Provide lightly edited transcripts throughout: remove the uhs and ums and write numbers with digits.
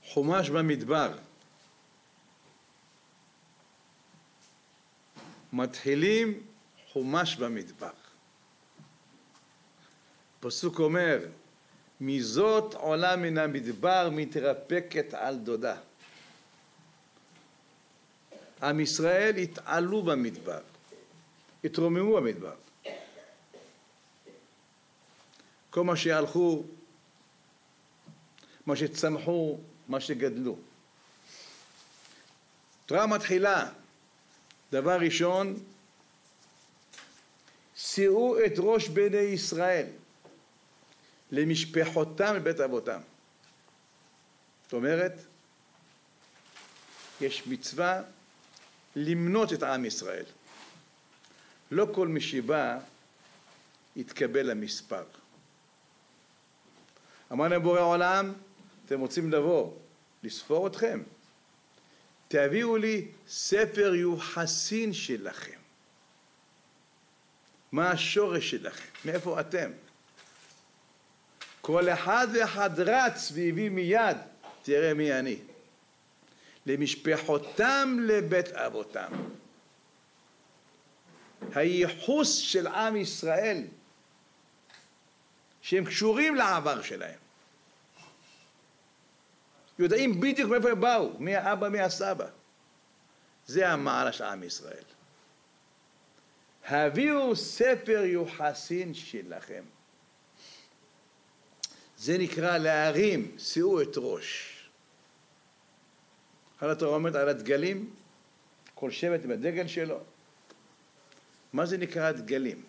חומש במדבר. מתחילים חומש במדבר. פסוק אומר, מזאת עולה מן המדבר מתרפקת על דודה. עם ישראל התעלו במדבר, התרוממו במדבר. כל מה שהלכו, מה שצמחו, מה שגדלו. תורה מתחילה, דבר ראשון, שאו את ראש בני ישראל למשפחותם לבית אבותם. זאת אומרת, יש מצווה למנות את עם ישראל. לא כל מי שבא יתקבל למספר. אמרנו בורא עולם, אתם רוצים לבוא, לספור אתכם, תביאו לי ספר יוחסין שלכם. מה השורש שלכם? מאיפה אתם? כל אחד ואחד רץ והביא מיד, תראה מי אני. למשפחותם לבית אבותם. הייחוס של עם ישראל, שהם קשורים לעבר שלהם. יודעים בדיוק מאיפה הם באו, מי האבא, מי הסבא. זה המעלה של עם ישראל. הביאו ספר יוחסין שלכם. זה נקרא להרים, שאו את ראש. אחת התורה אומרת על הדגלים, כל שבט עם הדגל שלו. מה זה נקרא דגלים?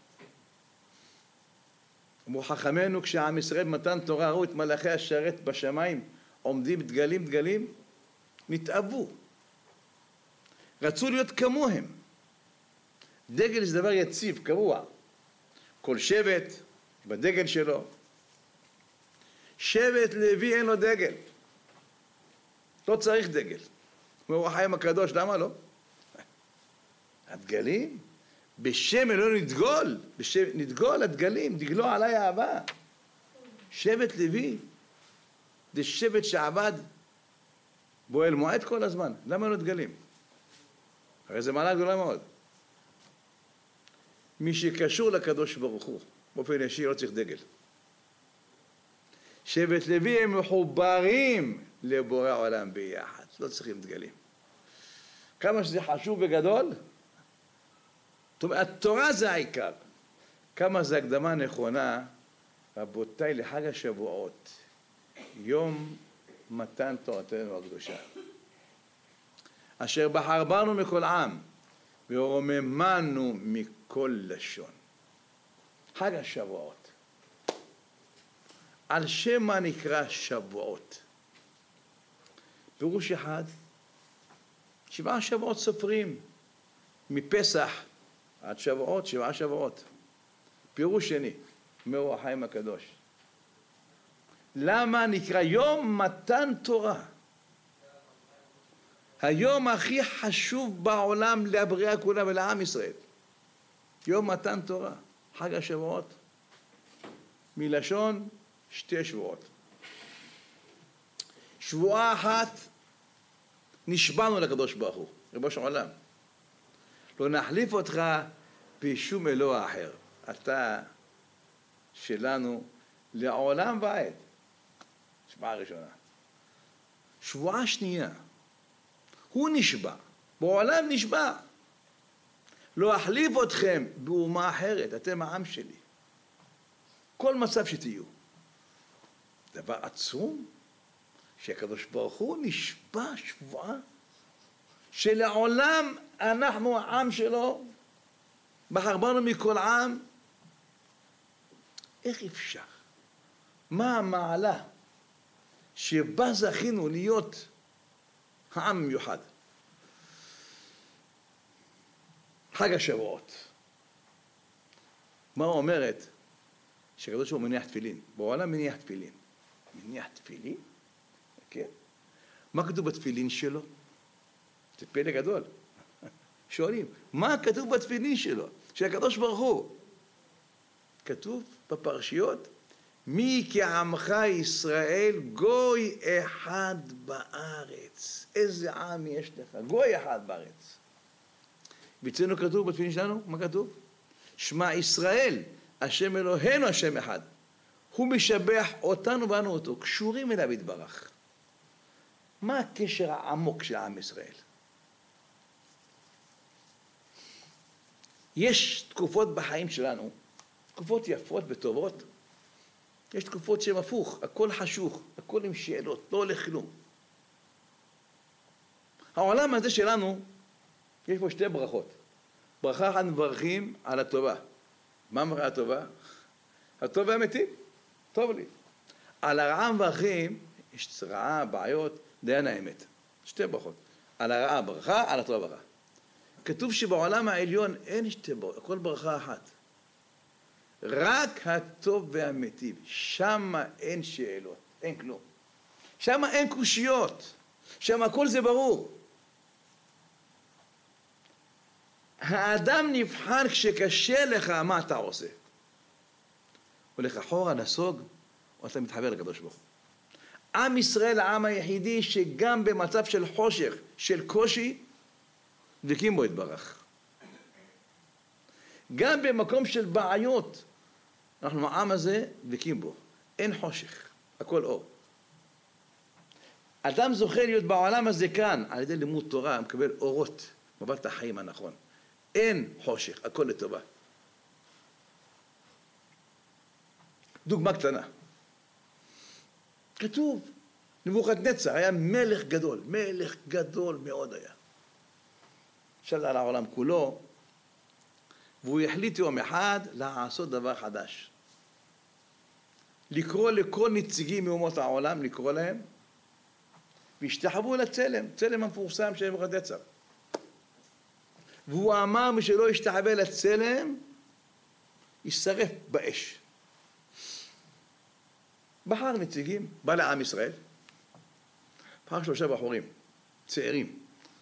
אמרו חכמינו, כשעם ישראל מתן תורה ראו את מלאכי השרת בשמיים עומדים דגלים דגלים, נתאבו. רצו להיות כמוהם. דגל זה דבר יציב, קבוע. כל שבט בדגל שלו. שבט לוי אין לו דגל. לא צריך דגל. כמו החיים הקדוש, למה לא? הדגלים? בשם אלוהינו נדגול. נדגול הדגלים, דגלו עליי אהבה. שבט לוי. זה שבט שעבד בועל מועד כל הזמן. למה לא דגלים? הרי זה מעלה גדולה מאוד. מי שקשור לקדוש ברוך הוא, באופן ישיר לא צריך דגל. שבט לוי הם מחוברים לבורא עולם ביחד, לא צריכים דגלים. כמה שזה חשוב וגדול, התורה זה העיקר. כמה זה הקדמה נכונה, רבותיי, לחג השבועות, יום מתן תורתנו הקדושה. אשר בחר בנו מכל עם, ורוממנו מכל לשון. חג השבועות. על שם מה נקרא שבועות? פירוש אחד, 7 שבועות סופרים, מפסח עד שבועות, 7 שבועות. פירוש שני, מאור החיים הקדוש. למה נקרא יום מתן תורה? היום הכי חשוב בעולם לבריאה כולה ולעם ישראל. יום מתן תורה, חג השבועות. מלשון 2 שבועות. שבועה אחת נשבענו לקדוש ברוך הוא, ריבונו של עולם. לא נחליף אותך בשום אלוה אחר. אתה שלנו לעולם ועד. שבועה ראשונה. שבועה שנייה. הוא נשבע, בעולם נשבע. לא אחליף אתכם באומה אחרת, אתם העם שלי. כל מצב שתהיו. דבר עצום, שהקדוש ברוך הוא נשבע שבועה, שלעולם אנחנו העם שלו, בחר בנו מכל עם. איך אפשר? מה המעלה שבה זכינו להיות העם מיוחד? חג השבועות. מה אומרת? שהקדוש ברוך הוא מניח תפילין. בעולם מניח תפילין. מניח תפילין? כן. מה כתוב בתפילין שלו? זה פלא גדול. שואלים, מה כתוב בתפילין שלו? של הקדוש ברוך הוא. כתוב בפרשיות, מי כעמך ישראל גוי אחד בארץ. איזה עם יש לך? גוי אחד בארץ. ואצלנו כתוב בתפילין שלנו, מה כתוב? שמע ישראל, השם אלוהינו השם אחד. הוא משבח אותנו ואנו אותו, קשורים אליו יתברך. מה הקשר העמוק של עם ישראל? יש תקופות בחיים שלנו, תקופות יפות וטובות, יש תקופות שהן הפוך, הכל חשוך, הכל עם שאלות, לא הולך כלום. העולם הזה שלנו, יש פה שתי ברכות. ברכה אחת מברכים על הטובה. מה מראה הטובה? הטוב והאמיתי, טוב לי. על הרעה מברכים, יש רעה, בעיות, דיין האמת. שתי ברכות. על הרעה ברכה, על הטובה ברכה. כתוב שבעולם העליון אין שתי ברכות, הכל ברכה אחת. רק הטוב והמיטיב, שם אין שאלות, אין כלום. שם אין קושיות, שם הכל זה ברור. האדם נבחן כשקשה לך, מה אתה עושה? הולך אחורה, נסוג, או אתה מתחבר לקדוש ברוך הוא. עם ישראל, העם היחידי שגם במצב של חושך, של קושי, דבקים בו יתברך. גם במקום של בעיות, אנחנו העם הזה דבקים בו. אין חושך, הכל אור. אדם זוכה להיות בעולם הזה כאן, על ידי לימוד תורה, מקבל אורות, מבט החיים הנכון. אין חושך, הכל לטובה. דוגמה קטנה. כתוב, נבוכדנצר היה מלך גדול מאוד היה. שלל על העולם כולו, והוא החליט יום אחד לעשות דבר חדש. לקרוא לכל נציגים מאומות העולם, לקרוא להם, והשתחוו לצלם, צלם המפורסם של נבוכדנצר. והוא אמר, מי שלא ישתחווה לצלם, ישרף באש. בחר נציגים, בא לעם ישראל, בחר 3 בחורים, צעירים.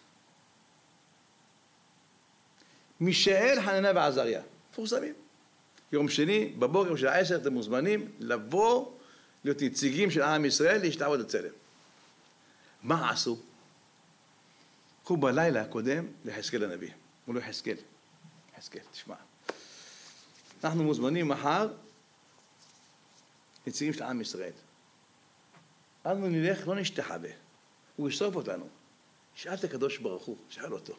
מישאל, חנניה ועזריה, מפורסמים. יום שני, בבוקר של 10, אתם מוזמנים לבוא, להיות נציגים של עם ישראל, להשתחוות לצלם. מה עשו? הוא בלילה הקודם ליחזקאל הנביא. הוא לא יחזקאל. יחזקאל, תשמע. אנחנו מוזמנים מחר, נציגים של עם ישראל. אנו נלך, לא נשתחווה. הוא ישרוף אותנו. שאל את הקדוש ברוך הוא, שאל אותו.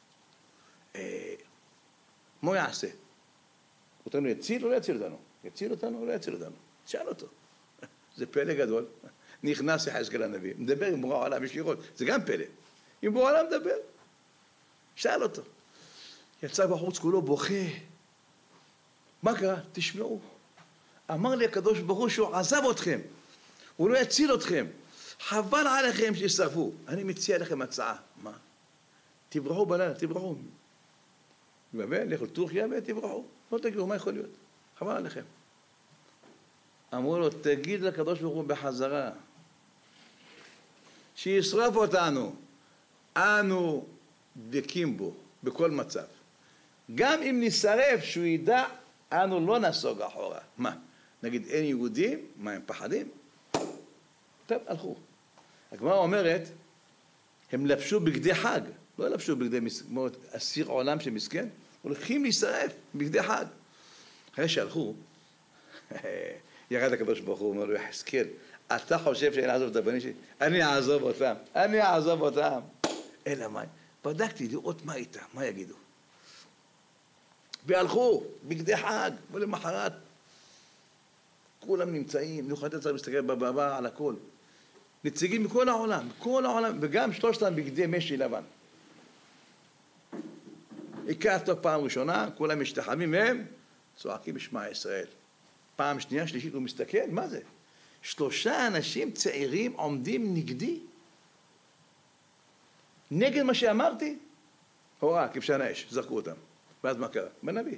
מה הוא יעשה? אותנו יציל או לא יציל אותנו? יציל אותנו או לא יציל אותנו? שאל אותו. זה פלא גדול. נכנס יחזקאל הנביא, מדבר עם בורא העולם ישירות. זה גם פלא. עם בורא העולם מדבר. שאל אותו. יצא בחוץ כולו בוכה. מה קרה? תשמעו. אמר לי הקדוש ברוך הוא שהוא עזב אתכם. הוא לא יציל אתכם. חבל עליכם שישרפו. אני מציע לכם הצעה. מה? תברחו בלילה, תברחו. בבל, לכו לטורקיה ותברחו. לא תגידו, מה יכול להיות? חבל עליכם. אמרו לו, תגיד לקדוש ברוך הוא בחזרה. שישרף אותנו. אנו דבקים בו, בכל מצב. גם אם נשרף, שהוא ידע, אנו לא נסוג אחורה. מה? נגיד, אין יהודים? מה, הם פחדים? טוב, הלכו. הגמרא אומרת, הם לבשו בגדי חג. לא לבשו בגדי אסיר עולם שמסכן. הולכים להישרף בגדי חג. אחרי שהלכו, ירד הקדוש ברוך הוא, אומר לו, יחזקאל, אתה חושב שאני אעזוב את הבנים שלי? אני אעזוב אותם. אני אעזוב אותם. אלא מה? בדקתי לראות מה איתם, מה יגידו. והלכו בגדי חג, ולמחרת כולם נמצאים, נבוכדנצר מסתכל בבא על הכל. נציגים מכל העולם, וגם 3 בגדי משי לבן. הכר טוב פעם ראשונה, כולם משתחווים מהם, צועקים בשמע ישראל. פעם שנייה, שלישית, הוא מסתכל, מה זה? 3 אנשים צעירים עומדים נגדי. נגד מה שאמרתי, הוראה, כבשן האש, זרקו אותם. ואז מה קרה? בנביא.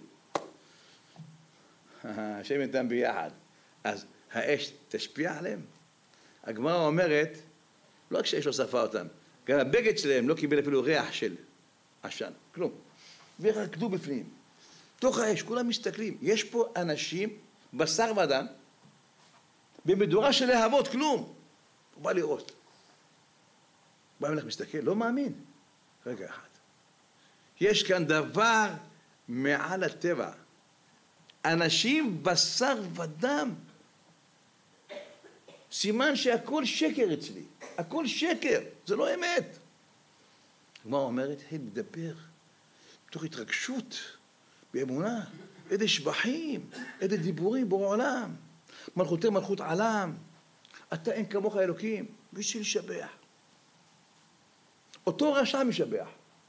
השם איתם ביחד. אז האש תשפיע עליהם. הגמרא אומרת, לא רק שהאש לא שרפה אותם, גם הבגד שלהם לא קיבל אפילו ריח של עשן, כלום. ורקדו בפנים. תוך האש, כולם מסתכלים. יש פה אנשים, בשר ודם, במדורה של להבות, כלום. הוא בא לראות. בא המלך מסתכל, לא מאמין. רגע אחד. יש כאן דבר מעל הטבע. אנשים בשר ודם. סימן שהכל שקר אצלי. הכל שקר. זה לא אמת. הגמרא אומרת, מדבר מתוך התרגשות, באמונה, איזה שבחים, איזה דיבורים בורא עולם. מלכותי מלכות עולם. אתה אין כמוך אלוקים. בשביל לשבח. אותו רשע משבח.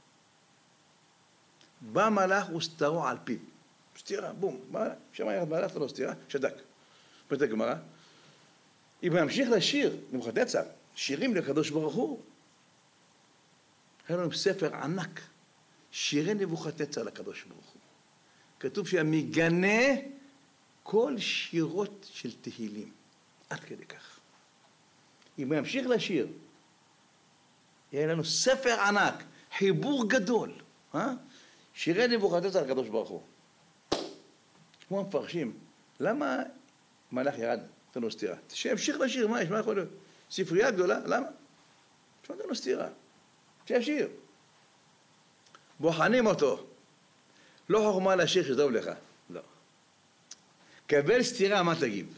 בא מלאך וסתרו על פיו. סתירה, בום. שמע ירד מלאך, לא סתירה, שדק. אומרת הגמרא, אם נמשיך לשיר, נבוכדנצר, שירים לקדוש ברוך הוא. היה לנו ספר ענק, שירי נבוכדנצר לקדוש ברוך הוא. כתוב שהמגנה כל שירות של תהילים. עד כדי כך. אם נמשיך לשיר, יהיה לנו ספר ענק, חיבור גדול. שירי נבוכדנצר לקדוש ברוך הוא. כמו המפרשים, למה מלאך ירד? נתן לו סתירה. שימשיך לשיר, מה יש? מה יכול להיות? ספרייה גדולה? למה? נתן לו סתירה. שישיר. בוחנים אותו. לא חוכמה לשיר שטוב לך. לא. קבל סתירה, מה תגיב?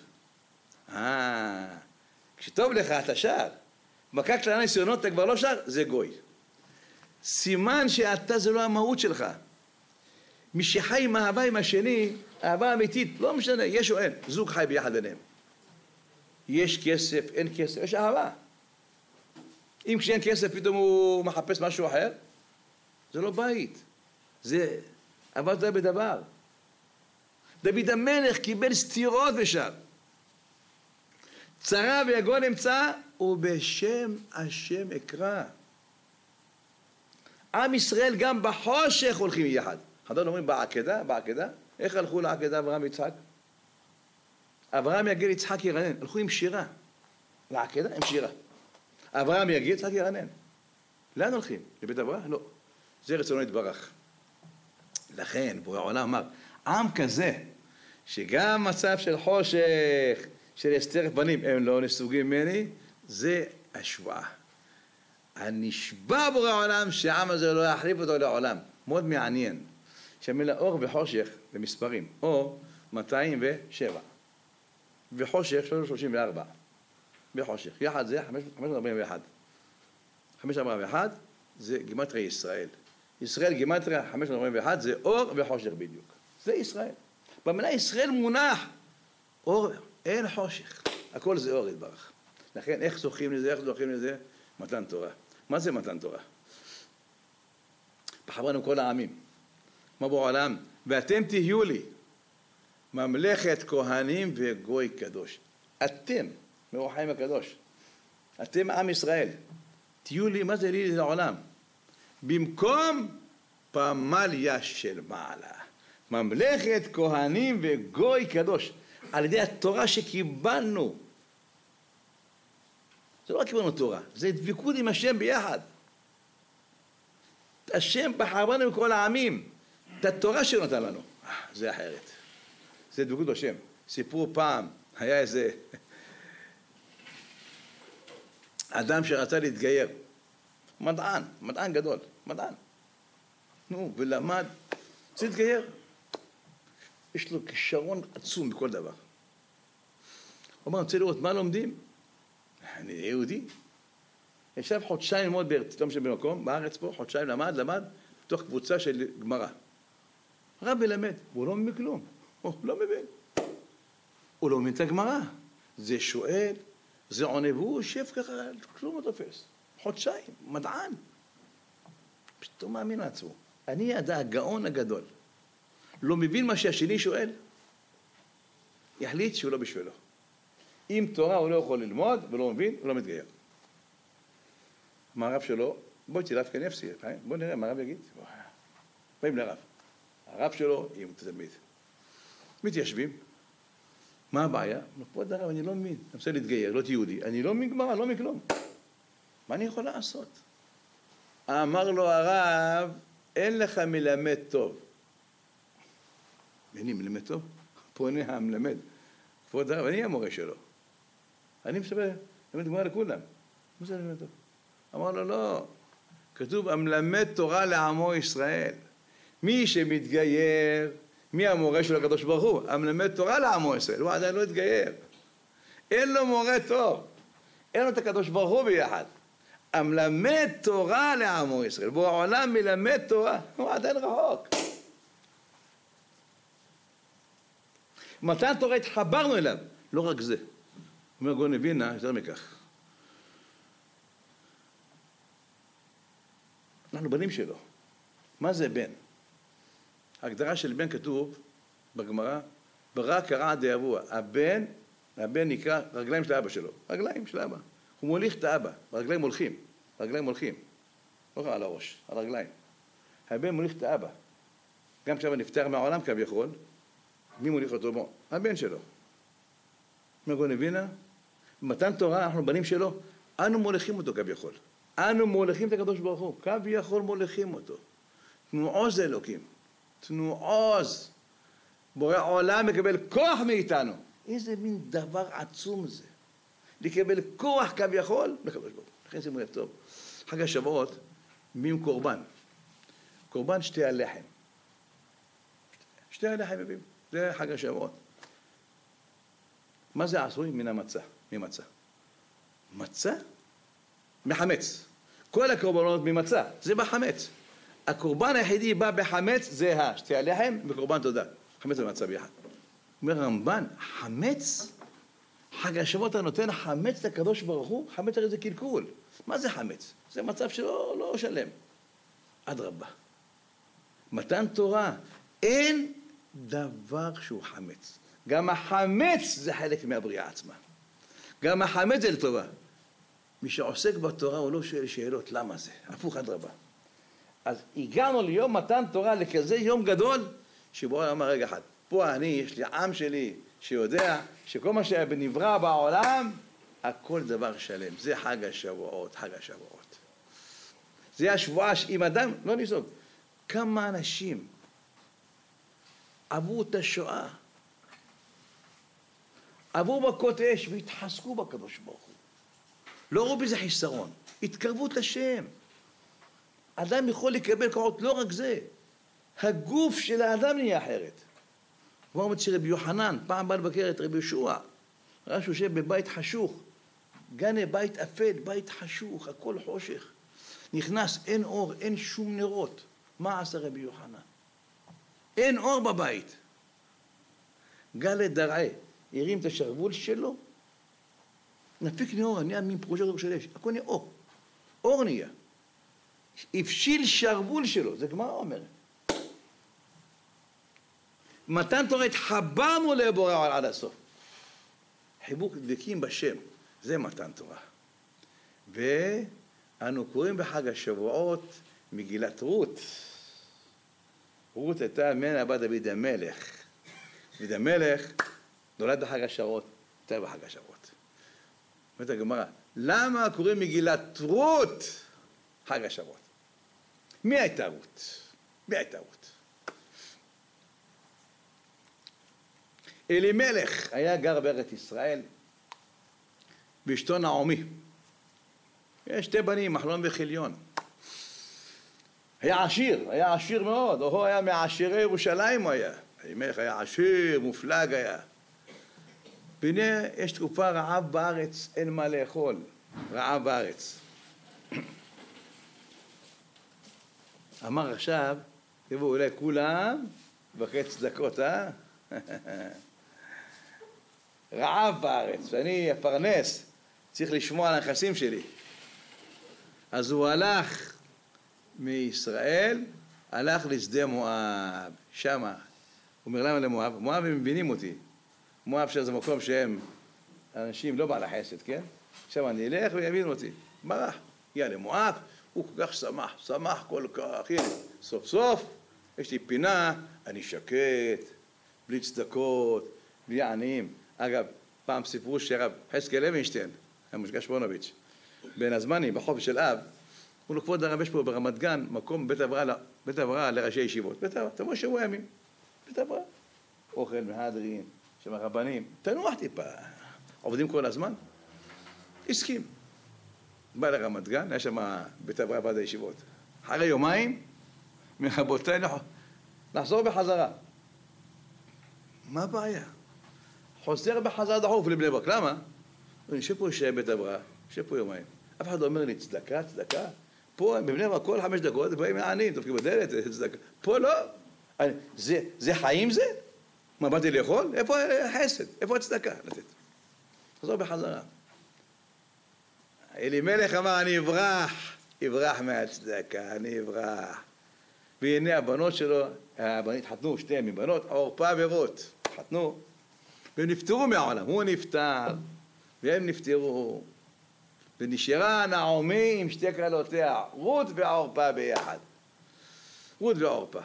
כשטוב לך אתה שר. מכה קטנה ניסיונות אתה כבר לא שר, זה גוי. סימן שאתה זה לא המהות שלך. מי שחי עם אהבה עם השני, אהבה אמיתית, לא משנה, יש או אין, זוג חי ביחד ביניהם. יש כסף, אין כסף, יש אהבה. אם כשאין כסף פתאום הוא מחפש משהו אחר, זה לא בית. זה עבד בדבר. דוד המלך קיבל סתירות ושם. צרה ויגון אמצא, ובשם השם אקרא. עם ישראל גם בחושך הולכים יחד. חדון אומרים בעקדה, בעקדה. איך הלכו לעקדה אברהם ויצחק? אברהם יגיל יצחק ירנן. הלכו עם שירה. לעקדה עם שירה. אברהם יגיל יצחק ירנן. לאן הולכים? לבית אברהם? לא. זה רצונו יתברך. לכן בורא העולם אמר, עם כזה, שגם מצב של חושך, של הסתר פנים, הם לא נסוגים ממני, זה השבועה. הנשבע בורא העולם שהעם הזה לא יחליף אותו לעולם. מאוד מעניין. שהמילה אור וחושך במספרים. אור 207. וחושך 334. בחושך. יחד זה 541. 541 זה גימטריה ישראל. ישראל גימטריה 541 זה אור וחושך בדיוק. זה ישראל. במילה ישראל מונח אור, אין חושך. הכל זה אור יתברך. לכן איך זוכים לזה, איך זוכים לזה? מתן תורה. מה זה מתן תורה? בחברנו כל העמים. מה בעולם? ואתם תהיו לי ממלכת כהנים וגוי קדוש. אתם, מאור החיים הקדוש. אתם עם ישראל. תהיו לי, מה זה לי לעולם? במקום פמליה של מעלה. ממלכת כהנים וגוי קדוש. על ידי התורה שקיבלנו. זה לא רק קיבלנו תורה, זה דבקות עם השם ביחד. השם בחר בנו מכל העמים. את התורה שהוא נתן לנו. זה אחרת. זה דבקות בשם. סיפרו פעם, היה איזה אדם שרצה להתגייר. מדען גדול, מדען. נו, ולמד, רוצה להתגייר. יש לו כישרון עצום בכל דבר. הוא אמר, אני רוצה לראות מה לומדים? אני יהודי. ישב חודשיים ללמוד בארץ, לא משנה במקום, בארץ פה, חודשיים למד, בתוך קבוצה של גמרא. רב מלמד, הוא לא מבין כלום, הוא לא מבין. הוא לא מבין את הגמרא. זה שואל, זה עונה, והוא יושב ככה, כלום לא תופס. חודשיים, מדען. פתאום מאמין לעצמו. אני הגאון הגדול. לא מבין מה שהשני שואל, יחליט שהוא לא בשבילו. אם תורה הוא לא יכול ללמוד ולא מבין, הוא לא מתגייר. מה הרב שלו? בואי תלף כנפסי, בואי נראה מה הרב יגיד. באים לרב. הרב שלו, אם תלמיד. מתיישבים. מה הבעיה? כבוד הרב, אני לא מבין. אני רוצה להתגייר, לא יהודי. אני לא מבין גמרא, לא מכלום. מה אני יכול לעשות? אמר לו הרב, אין לך מלמד טוב. אני מלמד טוב? פונה המלמד. כבוד הרב, אני המורה שלו. אני מספר, אני גמרא לכולם. מה זה אני מלמד תורה? אמר לו, לא. כתוב, המלמד תורה לעמו ישראל. מי שמתגייר, מי המורה של הקדוש ברוך הוא? המלמד תורה לעמו ישראל. הוא עדיין לא התגייר. אין לו מורה טוב. אין לו את הקדוש ברוך הוא ביחד. המלמד תורה לעמו ישראל. בו העולם מלמד תורה. הוא עדיין רחוק. מתן תורה התחברנו אליו. לא רק זה. אומר גאון מווילנה, יותר מכך. אנחנו בנים שלו. מה זה בן? ההגדרה של בן כתוב בגמרא, ברא קרא דאבוה. הבן נקרא רגליים של האבא שלו. רגליים של האבא. הוא מוליך את האבא. הרגליים הולכים. הרגליים הולכים. לא על הראש, על הרגליים. הבן מוליך את האבא. גם כשאבא נפטר מהעולם כביכול, מי מוליך אותו? הבן שלו. גאון מווילנה, במתן תורה אנחנו בנים שלו, אנו מוליכים אותו כביכול. אנו מוליכים את הקדוש ברוך הוא. כביכול מוליכים אותו. תנו עוז לאלוקים. תנו עוז. בורא עולם מקבל כוח מאיתנו. איזה מין דבר עצום זה. לקבל כוח כביכול לקדוש ברוך הוא. לכן שימו לב טוב. חג השבועות, מביאים קורבן. קורבן שתי הלחם. שתי הלחם מביאים. זה חג השבועות. מה זה עשוי? מן המצה. ממצה. מצה? מחמץ. כל הקורבנות ממצה. זה בחמץ. הקורבן היחידי בא בחמץ, זה שתי הלחם וקורבן תודה. חמץ ומצה ביחד. אומר רמב"ן, חמץ? חג השבועות הנותן חמץ לקדוש ברוך הוא? חמץ הרי זה קלקול. מה זה חמץ? זה מצב שלא לא שלם. אדרבה. מתן תורה, אין דבר שהוא חמץ. גם החמץ זה חלק מהבריאה עצמה. גם החמץ זה לטובה. מי שעוסק בתורה הוא לא שואל שאלות, למה זה? הפוך אדרבה. אז הגענו ליום מתן תורה, לכזה יום גדול, שבו אמר רגע אחד, פה אני, יש לי עם שלי, שיודע שכל מה שנברא בעולם, הכל דבר שלם. זה חג השבועות, חג השבועות. זה השבועה שאם אדם, לא נסוג, כמה אנשים עברו את השואה, עברו מכות אש והתחזקו בקדוש ברוך הוא. לא ראו בזה חיסרון, התקרבות לשם. אדם יכול לקבל כוחות, לא רק זה, הגוף של האדם נהיה אחרת. הוא אומר שרבי יוחנן, פעם בא לבקר את רבי יהושע, ראה שהוא יושב בבית חשוך, גנה בית אפל, בית חשוך, הכל חושך. נכנס, אין אור, אין שום נרות. מה עשה רבי יוחנן? אין אור בבית. גלה דרעה, הרים את השרוול שלו, נפיק נאור, נהיה מין פרוז'קטור של אש, הכל נהיה אור. אור נהיה. הפשיל שרוול שלו, זה גמרא אומרת. מתן תורה התחברנו לבורא עולם עד הסוף. חיבוק דבקים בשם, זה מתן תורה. ואנו קוראים בחג השבועות מגילת רות. רות הייתה ממנה בת דוד המלך. דוד המלך נולד בחג השבועות, הייתה בחג השבועות. אומרת הגמרא, למה קוראים מגילת רות חג השבועות? מי הייתה רות? מי הייתה רות? אלימלך היה גר בארץ ישראל, ואשתו נעמי. יש שתי בנים, מחלון וחיליון. היה עשיר מאוד, הוא היה מעשירי ירושלים הוא היה. אלימלך היה עשיר, מופלג היה. והנה יש תקופה רעב בארץ, אין מה לאכול, רעב בארץ. אמר עכשיו, תבואו אולי כולם, בחץ צדקות, רעב בארץ, ואני אפרנס, צריך לשמוע על הנכסים שלי. אז הוא הלך מישראל, הלך לשדה מואב, שמה. הוא אומר למה למואב? מואב הם מבינים אותי. מואב שזה מקום שהם אנשים לא בעל החסד, כן? עכשיו אני אלך ויבינו אותי. ברח, הגיע למואב, הוא כל כך שמח כל כך, הנה, סוף סוף, יש לי פינה, אני שקט, בלי צדקות, בלי עניים. אגב, פעם סיפרו שהרב חזקאל לוינשטיין, המושגה שמונוביץ', בין הזמנים, בחופש של אב, הוא לו כבוד הרב, יש פה ברמת גן, מקום בית הבראה לראשי ישיבות. בית הבראה, תבוא שבוע ימים, בית הבראה. אוכל מהדרין, שם הרבנים, תנוח טיפה, עובדים כל הזמן. הסכים. בא לרמת גן, היה שם בית אברהם ועד הישיבות. אחרי יומיים, מרבותיי נחזור בחזרה. מה הבעיה? חוזר בחזרה דחוף לבני ברק. למה? אני יושב פה בית אברהם, יושב פה יומיים. אף אחד לא אומר לי צדקה, צדקה. פה בבני ברק כל 5 דקות, באים העניים, דופקים בדלת, צדקה. פה לא. זה חיים זה? מה, באתי לאכול? איפה חסד? איפה הצדקה לתת? חזור בחזרה. אלימלך אמר, אני אברח מהצדקה, אני אברח. והנה הבנות שלו, הבנות התחתנו, שתיהן מבנות, עורפה ורות, התחתנו, והם נפטרו מהעולם. הוא נפטר, והם נפטרו, ונשארה נעמי עם שתי כלותיה, רות ועורפה ביחד. רות ועורפה.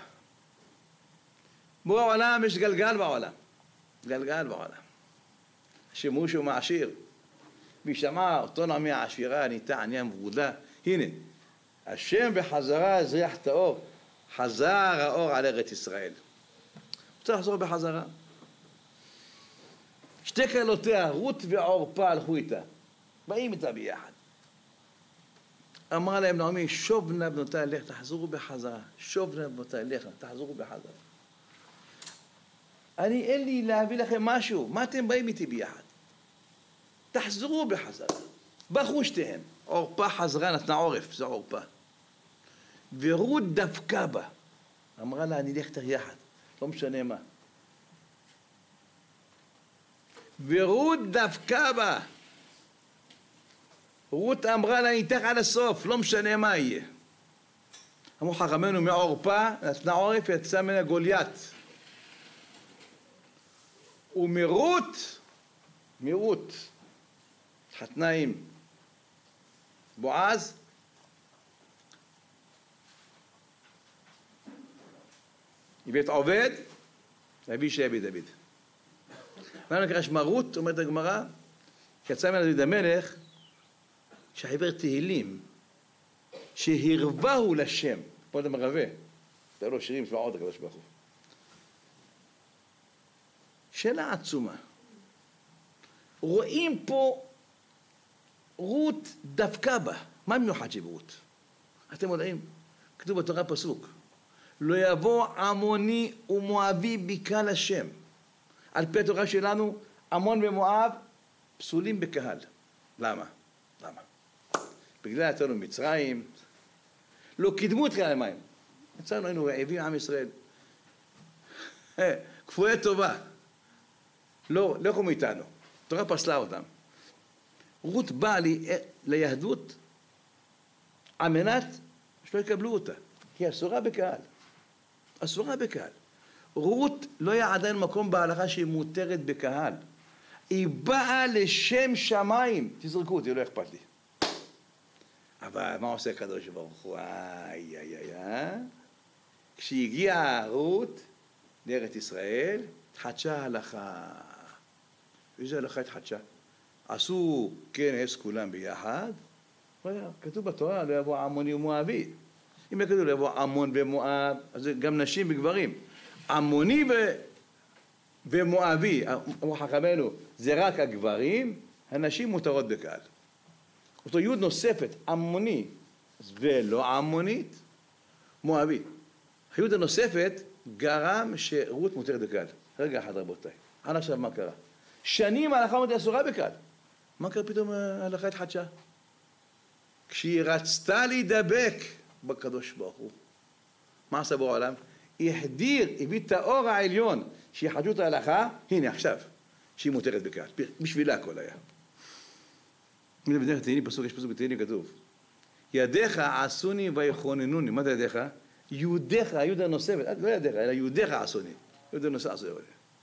בעולם יש גלגל בעולם. גלגל בעולם. השימוש הוא מעשיר. וישמע אותו נעמי העשירה, ניתה עניה מברודה. הנה, השם בחזרה הזריח את האור. חזר האור על ארץ ישראל. צריך לחזור בחזרה. שתי כלותיה, רות ועורפה, הלכו איתה. באים איתה ביחד. אמרה להם נעמי, שוב נא בנותיי לך, תחזרו בחזרה. שוב נא בנותיי לך, תחזרו בחזרה. אין לי להביא לכם משהו. מה אתם באים איתי ביחד? תחזרו בחזרה. בכו שתיהן. עורפה חזרה, נתנה עורף, זו עורפה. ורות דפקה בה. אמרה לה, אני אלך איתך יחד. לא משנה מה. ורות דפקה בה. רות אמרה לה, אני איתך עד הסוף, לא משנה מה יהיה. אמרו חכמינו מעורפה, נתנה עורף, יצא ממנה גוליית. ומרות, התחתנה עם בועז, הבאת עובד, להביא שבי דוד. מה נקרא שמרות, אומרת הגמרא, שיצא ממנה דוד המלך, שחיבר תהילים, שהרבהו לשם, פה אתה מרווה, אתה לא שירים שבע עוד הקדוש ברוך הוא. שאלה עצומה. רואים פה רות דווקא בה. מה מיוחד שברות? אתם יודעים, כתוב בתורה פסוק, לא יבוא עמוני ומואבי בקהל השם. על פי התורה שלנו, עמון ומואב פסולים בקהל. למה? בגלל יצאנו מצרים, לא קידמו את חיי המים. יצאנו, היינו רעבים עם ישראל. כפויי טובה. לא לכו מאיתנו. התורה פסלה אותם. רות באה ליהדות על מנת שלא יקבלו אותה. היא אסורה בקהל. אסורה בקהל. רות לא היה עדיין מקום בהלכה שהיא מותרת בקהל. היא באה לשם שמיים. תזרקו אותי, לא אכפת לי. אבל מה עושה הקדוש ברוך הוא? כשהגיעה רות לארץ ישראל, התחדשה ההלכה. איזה הלכה התחדשה? עשו כנס כולם ביחד, כתוב בתורה, לא יבוא עמוני ומואבי. אם כתוב לא יבוא עמון ומואב, אז זה גם נשים וגברים. עמוני ומואבי, אמרו חכמינו, זה רק הגברים, הנשים מותרות בקהל. אותו יוד נוספת, עמוני ולא עמונית, מואבי. היוד הנוספת גרם שרות מותרת בקהל. רגע אחד רבותיי, עד עכשיו מה קרה? שנים ההלכה אומרת אסורה בקהל. מה קרה פתאום ההלכה התחדשה? כשהיא רצתה להידבק בקדוש ברוך הוא. מה עשה בעולם? החדיר, הביא את האור העליון שיחדשו את ההלכה, הנה עכשיו, שהיא מותרת בקהל. בשבילה הכל היה. יש פסוק בתהילים כתוב, ידיך עשוני ויכוננוני. מה זה ידיך? יהודיך, היהודה נוספת, לא ידיך, אלא יהודיך עשוני. יהודה נוסף עשוני.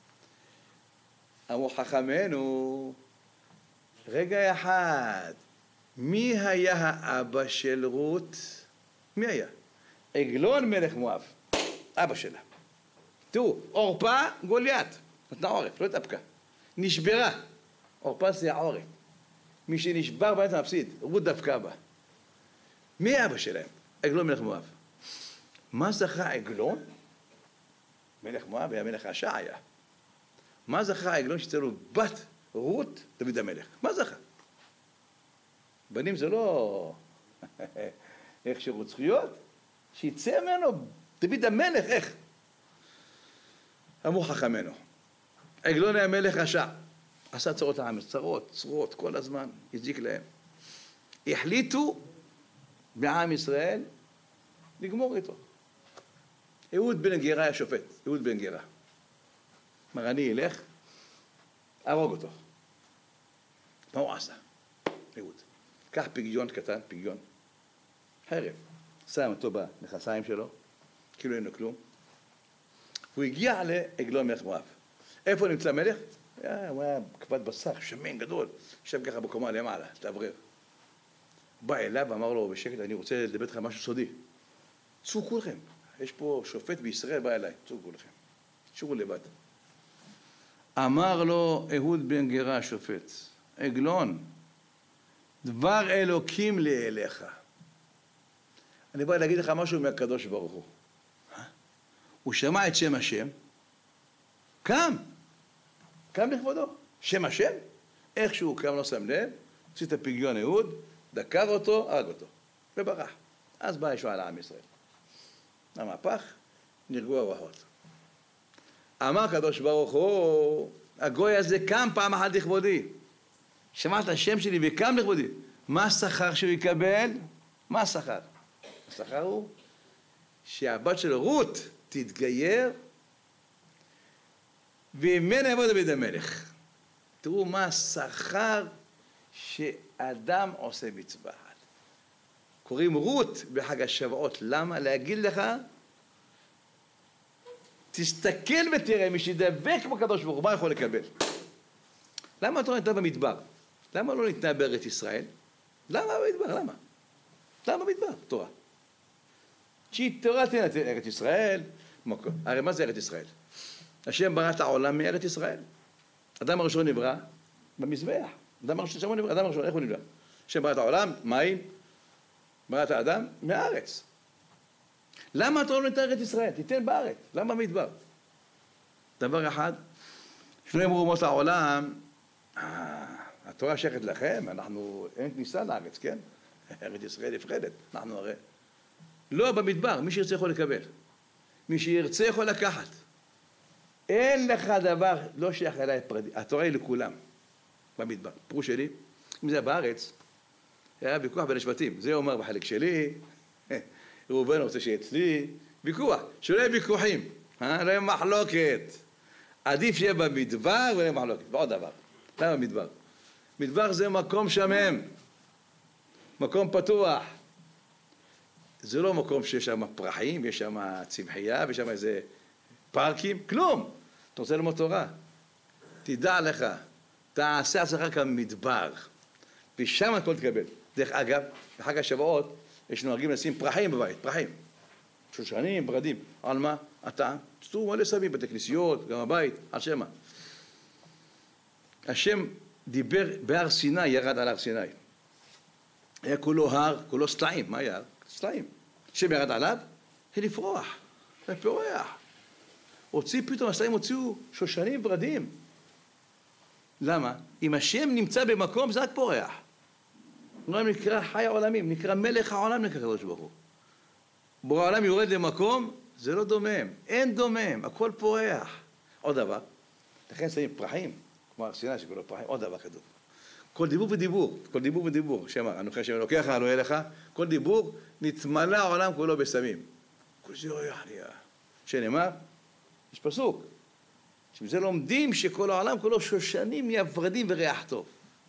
אמרו חכמינו, רגע אחד, מי היה האבא של רות? מי היה? עגלון מלך מואב, אבא שלה. תראו, עורפה גוליית, נתנה עורף, לא התאפקה. נשברה, עורפה זה העורף. מי שנשבר באמצע מפסיד, רות דפקה בה. מי אבא שלהם? עגלון מלך מואב. מה זכה עגלון? מלך מואב היה מלך רשע היה. מה זכה עגלון שצא לו בת רות דוד המלך? מה זכה? בנים זה לא איך שירות זכויות, שיצא ממנו דוד המלך, איך? אמרו חכמינו, עגלון היה מלך רשע, עשה צרות לעם, צרות כל הזמן, הזיק להם. החליטו בעם ישראל לגמור איתו. אהוד בן גרה היה שופט, אהוד בן גרה. אמר, אני אלך, ארוג אותו. מה הוא עשה? אהוד. קח פגיון קטן, פגיון, חרב, שם אותו במכנסיים שלו, כאילו אין לו כלום. הוא הגיע לעגלון מלך מואב. איפה נמצא מלך? הוא היה כבד בשר, שמן גדול, יושב ככה בקומה למעלה, תאוורר. בא אליו ואמר לו בשקט, אני רוצה לדבר איתך משהו סודי. צאו כולכם, יש פה שופט בישראל, בא אליי, צאו כולכם, תשארו לבד. אמר לו אהוד בן גרה השופט, עגלון, דבר אלוקים לי אליך. אני בא להגיד לך משהו מהקדוש ברוך הוא. הוא שמע את שם השם, קם לכבודו, שם השם, איכשהו קם לא שם לב, הוציא את הפגיון אהוד, דקר אותו, הרג אותו, וברח. אז בא ישועה לעם ישראל. המהפך, נרגעו הרוחות. אמר הקדוש ברוך הוא, הגוי הזה קם פעם אחת לכבודי. שמע את השם שלי וקם לכבודי. מה השכר שהוא יקבל? מה השכר? השכר הוא שהבת של רות תתגייר וממנה יבוא דוד המלך. תראו מה השכר שאדם עושה מצווה. קוראים רות בחג השבועות. למה? להגיד לך, תסתכל ותראה, מי שידבק בקדוש ברוך הוא, מה יכול לקבל? למה התורה ניתנה במדבר? למה לא ניתנה בארץ ישראל? למה במדבר? למה? למה במדבר? תורה. שהיא תורה תהיה ארץ ישראל, הרי מה זה ארץ ישראל? השם ברא את העולם מארץ ישראל. אדם הראשון נברא במזבח. אדם הראשון, איך הוא נברא? השם ברא את העולם, מים, ברא את האדם מהארץ. למה התורה לא ניתנה ארץ ישראל? תיתן בארץ. למה במדבר? דבר אחד, שלא יאמרו אומות העולם, התורה שייכת לכם, אין כניסה לארץ, כן? ארץ ישראל נפרדת, אנחנו הרי. לא במדבר, מי שירצה יכול לקבל. מי שירצה יכול לקחת. אין לך דבר, לא שייך אליי פרטי, התורה היא לכולם. במדבר. פירוש שלי, אם זה בארץ, היה ויכוח בין השבטים. זה אומר בחלק שלי, ראובן רוצה שאצלי, ויכוח, שלא יהיה ויכוחים, לא יהיה מחלוקת. עדיף שיהיה במדבר ולא יהיה מחלוקת. ועוד דבר, למה מדבר? מדבר זה מקום שמם, מקום פתוח. זה לא מקום שיש שם פרחים, יש שם צמחייה, ויש שם איזה פארקים, כלום. אתה רוצה ללמוד תורה? תדע לך, תעשה עצמך כמדבר, ושם הכל תקבל. דרך אגב, בחג השבועות, יש נוהגים לשים פרחים בבית, פרחים. שושנים, ברדים. על מה? אתה, תצאו מלא סביב, בתי כנסיות, גם הבית, על שמה. השם דיבר בהר סיני, ירד על הר סיני. היה כולו הר, כולו סלעים. מה היה הר? סלעים. השם ירד עליו, היה לפרוח, היה פורח. הוציא פתאום, הסלעים הוציאו שושנים, ברדים. למה? אם השם נמצא במקום, זה רק פורח. הוא נקרא חי העולמים, נקרא מלך העולם, נקרא קדוש ברוך הוא. בורא העולם יורד למקום, זה לא דומם, אין דומם, הכל פורח. עוד דבר, לכן שמים פרחים, כמו הר סיני שכולו פרחים, עוד דבר כתוב. כל דיבור ודיבור, כל דיבור ודיבור, שמה, אנוכי השם אלוקיך, לא יהיה לך, כל דיבור נתמלא העולם כולו בסמים. כל זה ריח נהיה. שנאמר, יש פסוק, שבזה לומדים שכל העולם כולו שושנים, ורדים וריח טוב.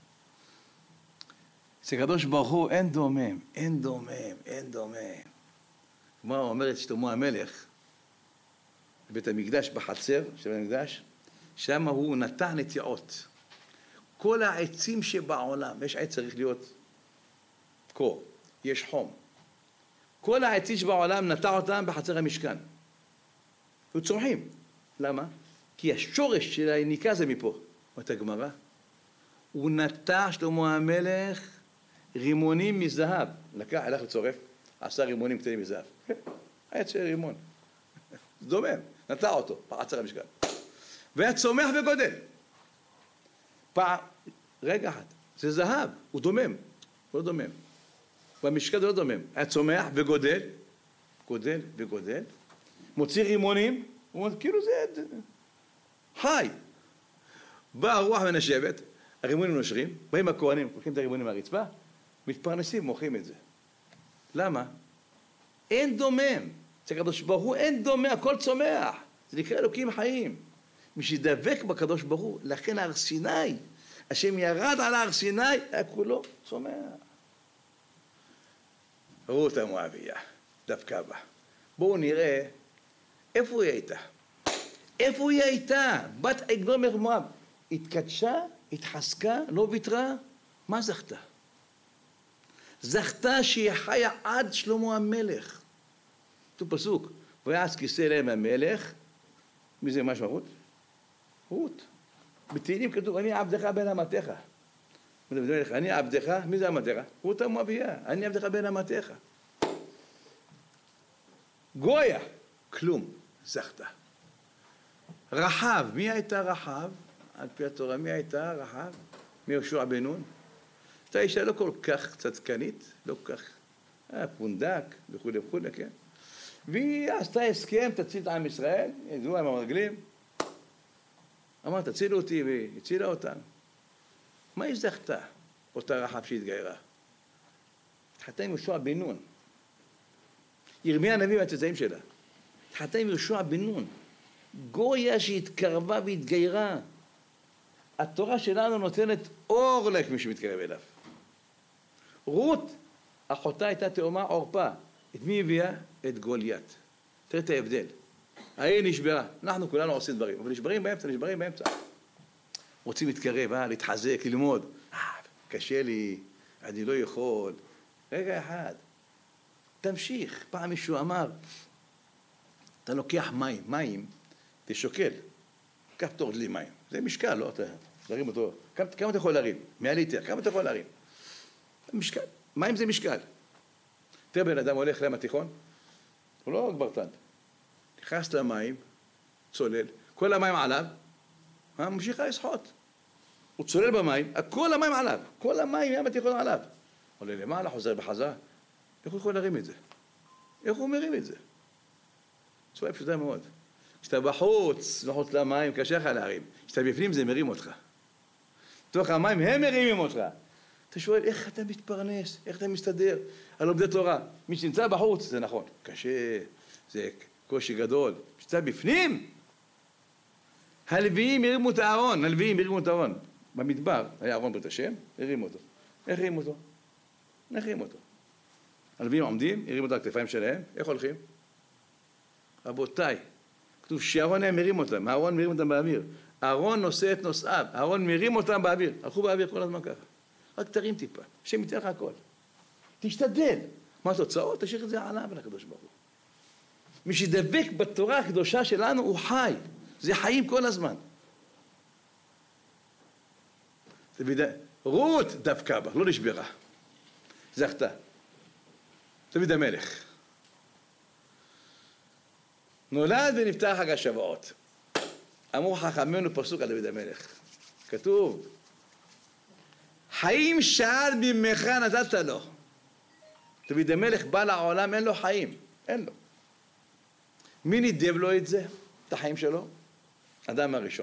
אצל הקדוש ברוך הוא אין דומם, אין דומם, אין דומם. כמו אומרת שלמה המלך, בבית המקדש בחצר של המקדש, שם הוא נטע נטיעות. כל העצים שבעולם, יש עץ צריך להיות קור, יש חום. כל העצים שבעולם נטע אותם בחצר המשכן. וצומחים. למה? כי השורש של היניקה זה מפה. אומרת הגמרא, הוא נטע שלמה המלך רימונים מזהב. הלך לצורף, עשה רימונים קטנים מזהב. היה צעיר רימון. זה דומם, נטע אותו בחצר המשכן. והיה צומח וגודל. רגע אחד, זה זהב, הוא דומם. הוא לא דומם. במשקל זה לא דומם. היה צומח וגודל, גודל וגודל, מוציא רימונים, הוא אומר, כאילו זה חי. באה הרוח מנשבת, הרימונים נושרים, באים הכהנים, לוקחים את הרימונים מהרצפה, מתפרנסים, מוכרים את זה. למה? אין דומם. אצל הקדוש ברוך הוא אין דומה, הכל צומח. זה נקרא אלוקים חיים. מי שדבק בקדוש ברוך הוא, לכן הר סיני, השם ירד על הר סיני, היה כולו צומח. רות המואביה, דווקא בה. בואו נראה איפה היא הייתה. איפה היא הייתה? בת עגלון מלך מואב. התקדשה, התחזקה, לא ויתרה. מה זכתה? זכתה שהיא חיה עד שלמה המלך. כתוב פסוק, ויעש כיסא להם המלך. מי זה משמע רות? רות. בתהילים כתוב, אני עבדך בן אמתך. אני עבדך, מי זה אמתך? רות המואביה, אני עבדך בן אמתך. גויה, כלום, זכתה. רחב, מי הייתה רחב? על פי התורה, מי הייתה רחב? מיהושע בן נון. הייתה אישה לא כל כך צדקנית, לא כל כך פונדק וכו' וכו', כן? והיא עשתה הסכם, תציל את עם ישראל, ידעו עם המרגלים. אמרת, תצילו אותי, והיא הצילה אותם. מה היא זכתה? אותה רחב שהתגיירה. התחתנה עם יהושע בן נון. ירמיה הנביא והצאצאים שלה. התחתנה עם יהושע בן נון. גויה שהתקרבה והתגיירה. התורה שלנו נותנת אור למי שמתקרב אליו. רות, אחותה הייתה תאומה עורפה. את מי הביאה? את גוליית. תראה את ההבדל. ההיא נשברה. אנחנו כולנו עושים דברים, אבל נשברים באמצע. רוצים להתקרב, להתחזק, ללמוד. קשה לי, אני לא יכול. רגע אחד. תמשיך. פעם מישהו אמר, אתה לוקח מים, תשוקל. קח תורד לי מים. זה משקל, לא? אתה תרים אותו. כמה אתה יכול להרים? 100 ליטר. כמה אתה יכול להרים? משקל. מים זה משקל. תראה בן אדם הולך לים התיכון, הוא לא גברתן. נכנס למים, צולל, כל המים עליו, ממשיך לשחות. הוא צולל במים, כל המים עליו, כל המים ים התיכון עליו. עולה למעלה, חוזר בחזרה. איך הוא יכול להרים את זה? איך הוא מרים את זה? צורה פשוטה מאוד. כשאתה בחוץ, מחוץ למים, קשה לך להרים. כשאתה בפנים זה מרים אותך. בתוך המים הם מרימים אותך. אתה שואל, איך אתה מתפרנס? איך אתה מסתדר? על לומדי תורה. מי שנמצא בחוץ, זה נכון. קשה, זה קושי גדול. כשאתה בפנים, הלוויים הרימו את הארון. במדבר, היה ארון בית השם, הרימו אותו. איך הרימו אותו? הלוויים עומדים, הרימו את הכתפיים שלהם, איך הולכים? רבותיי, כתוב שאהרון הם מרים אותם, הארון מרים אותם באוויר. הארון נושא את נושאיו, הארון מרים אותם באוויר. הלכו באוויר כל הזמן ככה. רק תרים טיפה, השם ייתן לך הכל. תשתדל. מה התוצאות? תשאיר את זה עליו לקדוש ברוך הוא. מי שדבק בתורה הקדושה שלנו הוא חי. זה חיים כל הזמן. רות דווקא בה, לא נשברה. זכתה. דוד המלך. נולד ונפטר חג השבועות. אמרו חכמינו פסוק על דוד המלך. כתוב, חיים שאל ממך נתת לו. דוד המלך בא לעולם, אין לו חיים. אין לו. מי נידב לו את זה? את החיים שלו? אדם הראשון.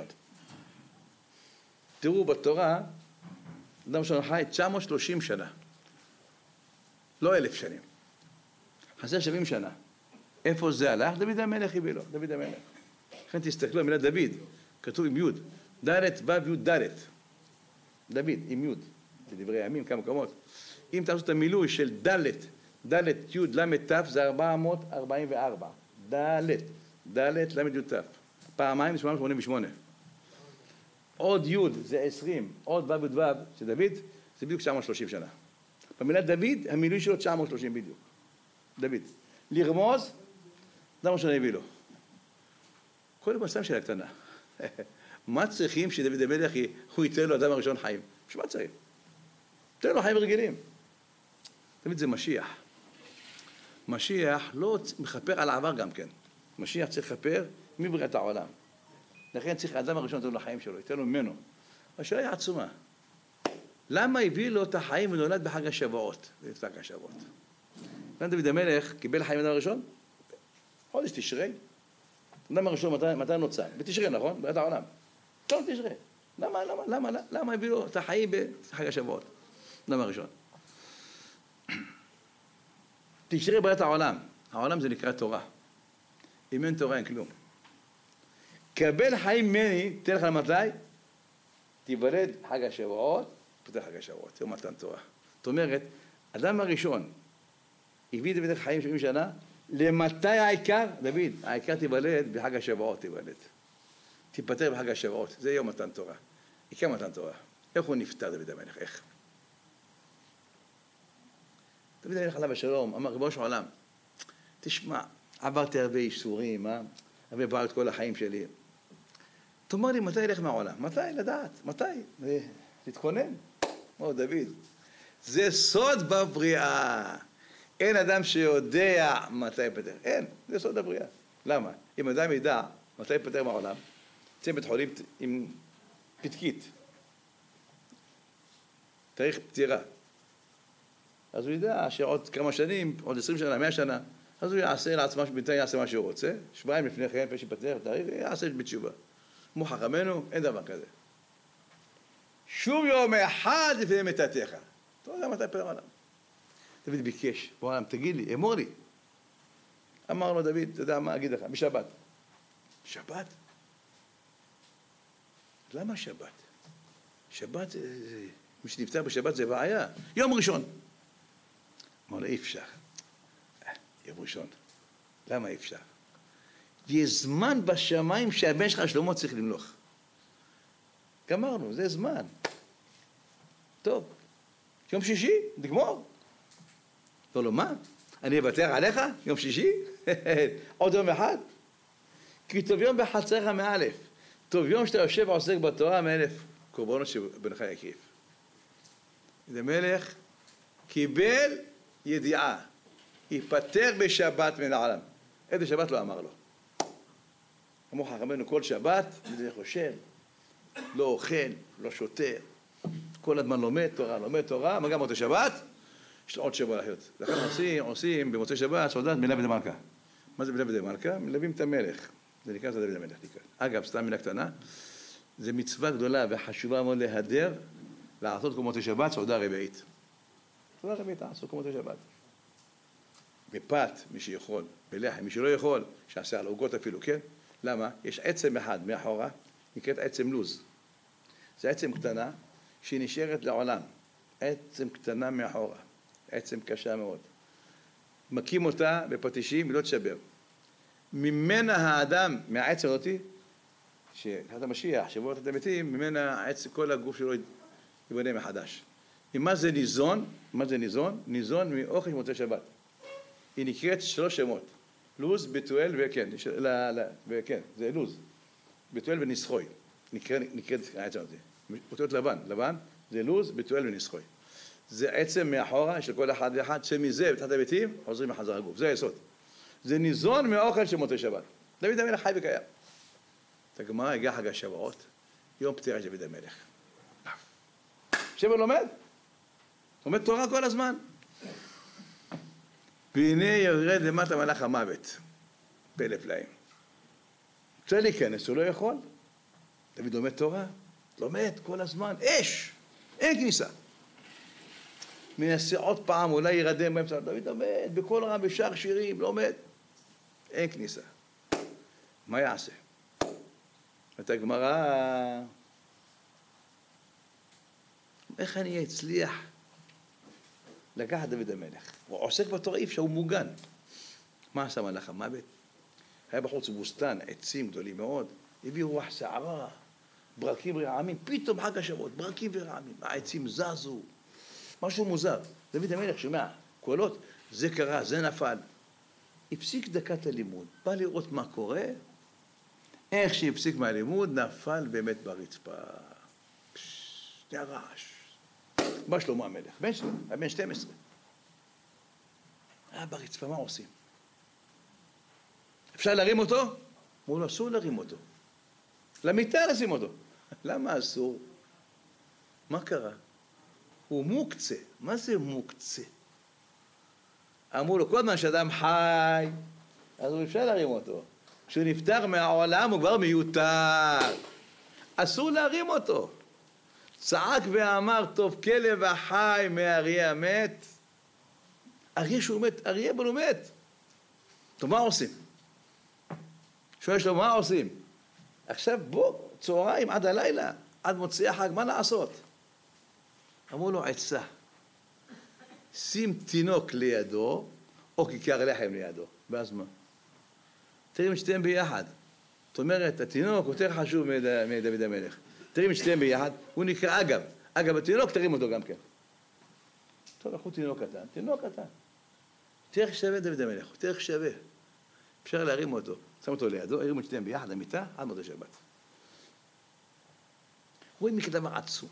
תראו בתורה, אדם ראשון חי 930 שנה. לא 1000 שנים. חסר 70 שנה. איפה זה הלך? דוד המלך הביא לו. דוד המלך. לכן תסתכלו, המילה דוד, כתוב עם יוד. ד' ו' י' ד'. דוד עם יוד. בדברי הימים, כמה מקומות. אם תעשו את המילוי של ד' י' ל' ת' זה 444. ד' ל' י' ת'. פעמיים 888. עוד י' זה 20, עוד ו' י' ו' זה דוד, זה בדיוק 930 שנה. במילה דוד, המילוי שלו 930 בדיוק. דוד. לרמוז, זה מה שאני הביא לו. כל פעם סתם שאלה קטנה. מה צריכים שדוד המלך הוא ייתן לו אדם הראשון חיים? שמה צריך? תן לו חיים רגילים. דוד זה משיח. משיח לא מכפר על העבר גם כן. משיח צריך לכפר מבריאת העולם. לכן צריך האדם הראשון לתת לו לחיים שלו, ייתן לו ממנו. השאלה היא עצומה. למה הביא לו את החיים ונולד בחג השבועות? זה חג השבועות. דוד המלך קיבל חיים אדם הראשון? חודש תשרי. אדם הראשון מתי נוצר? בתשרי, נכון? בעת העולם. לא תשרי. למה הביא לו את החיים בחג השבועות? אדם הראשון. תשרי בעת העולם. העולם זה נקרא תורה. אם אין תורה אין כלום. קבל חיים ממני, תן לך למתי? תיוולד חג השבועות, פותח חג השבועות, יום מתן תורה. זאת אומרת, אדם הראשון הביא דוד חיים 70 שנה, למתי העיקר? דוד, העיקר תיוולד בחג השבועות, תיוולד. תיפטר בחג השבועות, זה יום מתן תורה. עיקר מתן תורה. איך הוא נפטר דוד המלך? איך? דוד המלך עליו השלום, אמר, ריבונו של עולם, תשמע, עברתי הרבה איסורים, הרבה בעיות כל החיים שלי. תאמר לי, מתי ילך מהעולם? מתי? לדעת. מתי? להתכונן. אמר דוד, זה סוד בבריאה. אין אדם שיודע מתי ייפטר. אין, זה סוד הבריאה. למה? אם אדם ידע מתי ייפטר מהעולם, יצא בית חולים עם פתקית. תאריך פטירה. אז הוא ידע שעוד כמה שנים, עוד 20 שנה, 100 שנה, אז הוא יעשה לעצמו, בינתיים יעשה מה שהוא רוצה, שבועיים לפני כן, לפני שיפטר, תאריך, יעשה בתשובה. כמו חכמנו, אין דבר כזה. שוב יום אחד לפני מתתיך. אתה יודע מתי ייפטר מהעולם. דוד ביקש, בעולם, תגיד לי, אמור לי. אמר לו דוד, אתה יודע מה, אגיד לך, בשבת. שבת? למה שבת? שבת, מי שנפטר בשבת זה בעיה. יום ראשון. אמר לו, אי אפשר. יום ראשון. למה אי אפשר? יש זמן בשמיים שהבן שלך שלמה צריך למלוך. גמרנו, זה זמן. טוב. יום שישי, נגמור. לא, לא, מה? אני אוותר עליך? יום שישי? עוד יום אחד? כי טוב יום בחצרך מאלף. טוב יום שאתה יושב ועוסק בתורה מאלף קורבנות שבנך יקריב. זה מלך קיבל ידיעה. ייפטר בשבת מן העולם. איזה שבת לא אמר לו. כמו חכמנו כל שבת, וזה חושב, לא אוכל, לא שותה. כל הזמן לומד תורה, מה גם מוצאי שבת? יש לו עוד שבוע לחיות. לכן עושים במוצאי שבת סעודת מלווה דמלכה. מה זה מלווה דמלכה? מלווים את המלך. זה נקרא סעודת דוד המלך. אגב, סתם מילה קטנה, זה מצווה גדולה וחשובה מאוד להדר, לעשות כל מוצאי שבת סעודה רביעית. סעודה רביעית, לעשות כל מוצאי שבת. בפת, מי שיכול, בלחם, מי שלא יכול, שעשה על עוגות אפילו, כן? למה? יש עצם אחד מאחורה, נקראת עצם לוז. זה עצם קטנה שהיא נשארת לעולם. עצם קטנה מאחורה. עצם קשה מאוד. מקים אותה בפטישים, היא לא תשבר. ממנה האדם, מהעצם אותי, שאחד המשיח, שבוע את המתים, ממנה העצם, כל הגוף שלו ייבנה מחדש. מה זה ניזון? מה זה ניזון? ניזון מאוכל מוצאי שבת. היא נקראת 3 שמות. לוז, בתואל וכן. וכן, זה לוז. בתואל ונסחוי. נקראת העצם אותי. אותיות לבן. לבן זה לוז, בתואל ונסחוי. זה עצם מאחורה של כל אחד ואחד, שמזה בתחת הביתים חוזרים לחזר הגוף. זה היסוד. זה ניזון מאוכל של מוצאי שבת. דוד המלך חי וקיים. את הגמרא הגיע חג השבועות, יום פטירת דוד המלך. שבר לומד תורה כל הזמן. והנה יורד למטה מלאך המוות. פלא פלאים. רוצה להיכנס, הוא לא יכול. דוד לומד תורה, לומד כל הזמן. אש! אין כניסה. מנסה עוד פעם, אולי ירדם באמצע. דוד לומד, בכל רם, בשאר שירים, לומד. אין כניסה. מה יעשה? את הגמרא, איך אני אצליח לקחת דוד המלך? הוא עוסק בתורה, אי אפשר, הוא מוגן. מה עשה מלאך המוות? היה בחוץ בוסתן, עצים גדולים מאוד, הביא רוח שערה, ברקים ורעמים, פתאום חג השבועות, ברקים ורעמים, העצים זזו, משהו מוזר. דוד המלך שומע קולות, זה קרה, זה נפל. הפסיק דקת הלימוד, בא לראות מה קורה, איך שהפסיק מהלימוד, נפל באמת ברצפה. זה הרעש. בא שלמה המלך, בן שלו, בן 12. ברצפה, מה עושים? אפשר להרים אותו? אמרו לו, אסור להרים אותו. למיטה לשים אותו. למה אסור? מה קרה? הוא מוקצה. מה זה מוקצה? אמרו לו, כל זמן שאדם חי, אז הוא אפשר להרים אותו. כשהוא נפטר מהעולם הוא כבר מיותר. אסור להרים אותו. צעק ואמר, טוב כלב החי מאריה המת. אריה שהוא מת, אריה אבל הוא מת. טוב, מה עושים? שואל שלו, מה עושים? עכשיו בוא, צהריים עד הלילה, עד מוצאי החג, מה לעשות? אמרו לו, עצה. שים תינוק לידו, או כיכר לחם לידו. ואז מה? תרים את שתיהם ביחד. זאת אומרת, התינוק יותר חשוב מדוד המלך. תרים את שתיהם ביחד, הוא נקרא אגב. אגב, התינוק תרים אותו גם כן. טוב, לקחו תינוק קטן, תינוק קטן. תראה איך שווה דוד המלך, תראה איך שווה. אפשר להרים אותו, שם אותו לידו, הרימו את שתיהם ביחד למיטה, עד מוצאי שבת. רואים מכדבר עצום.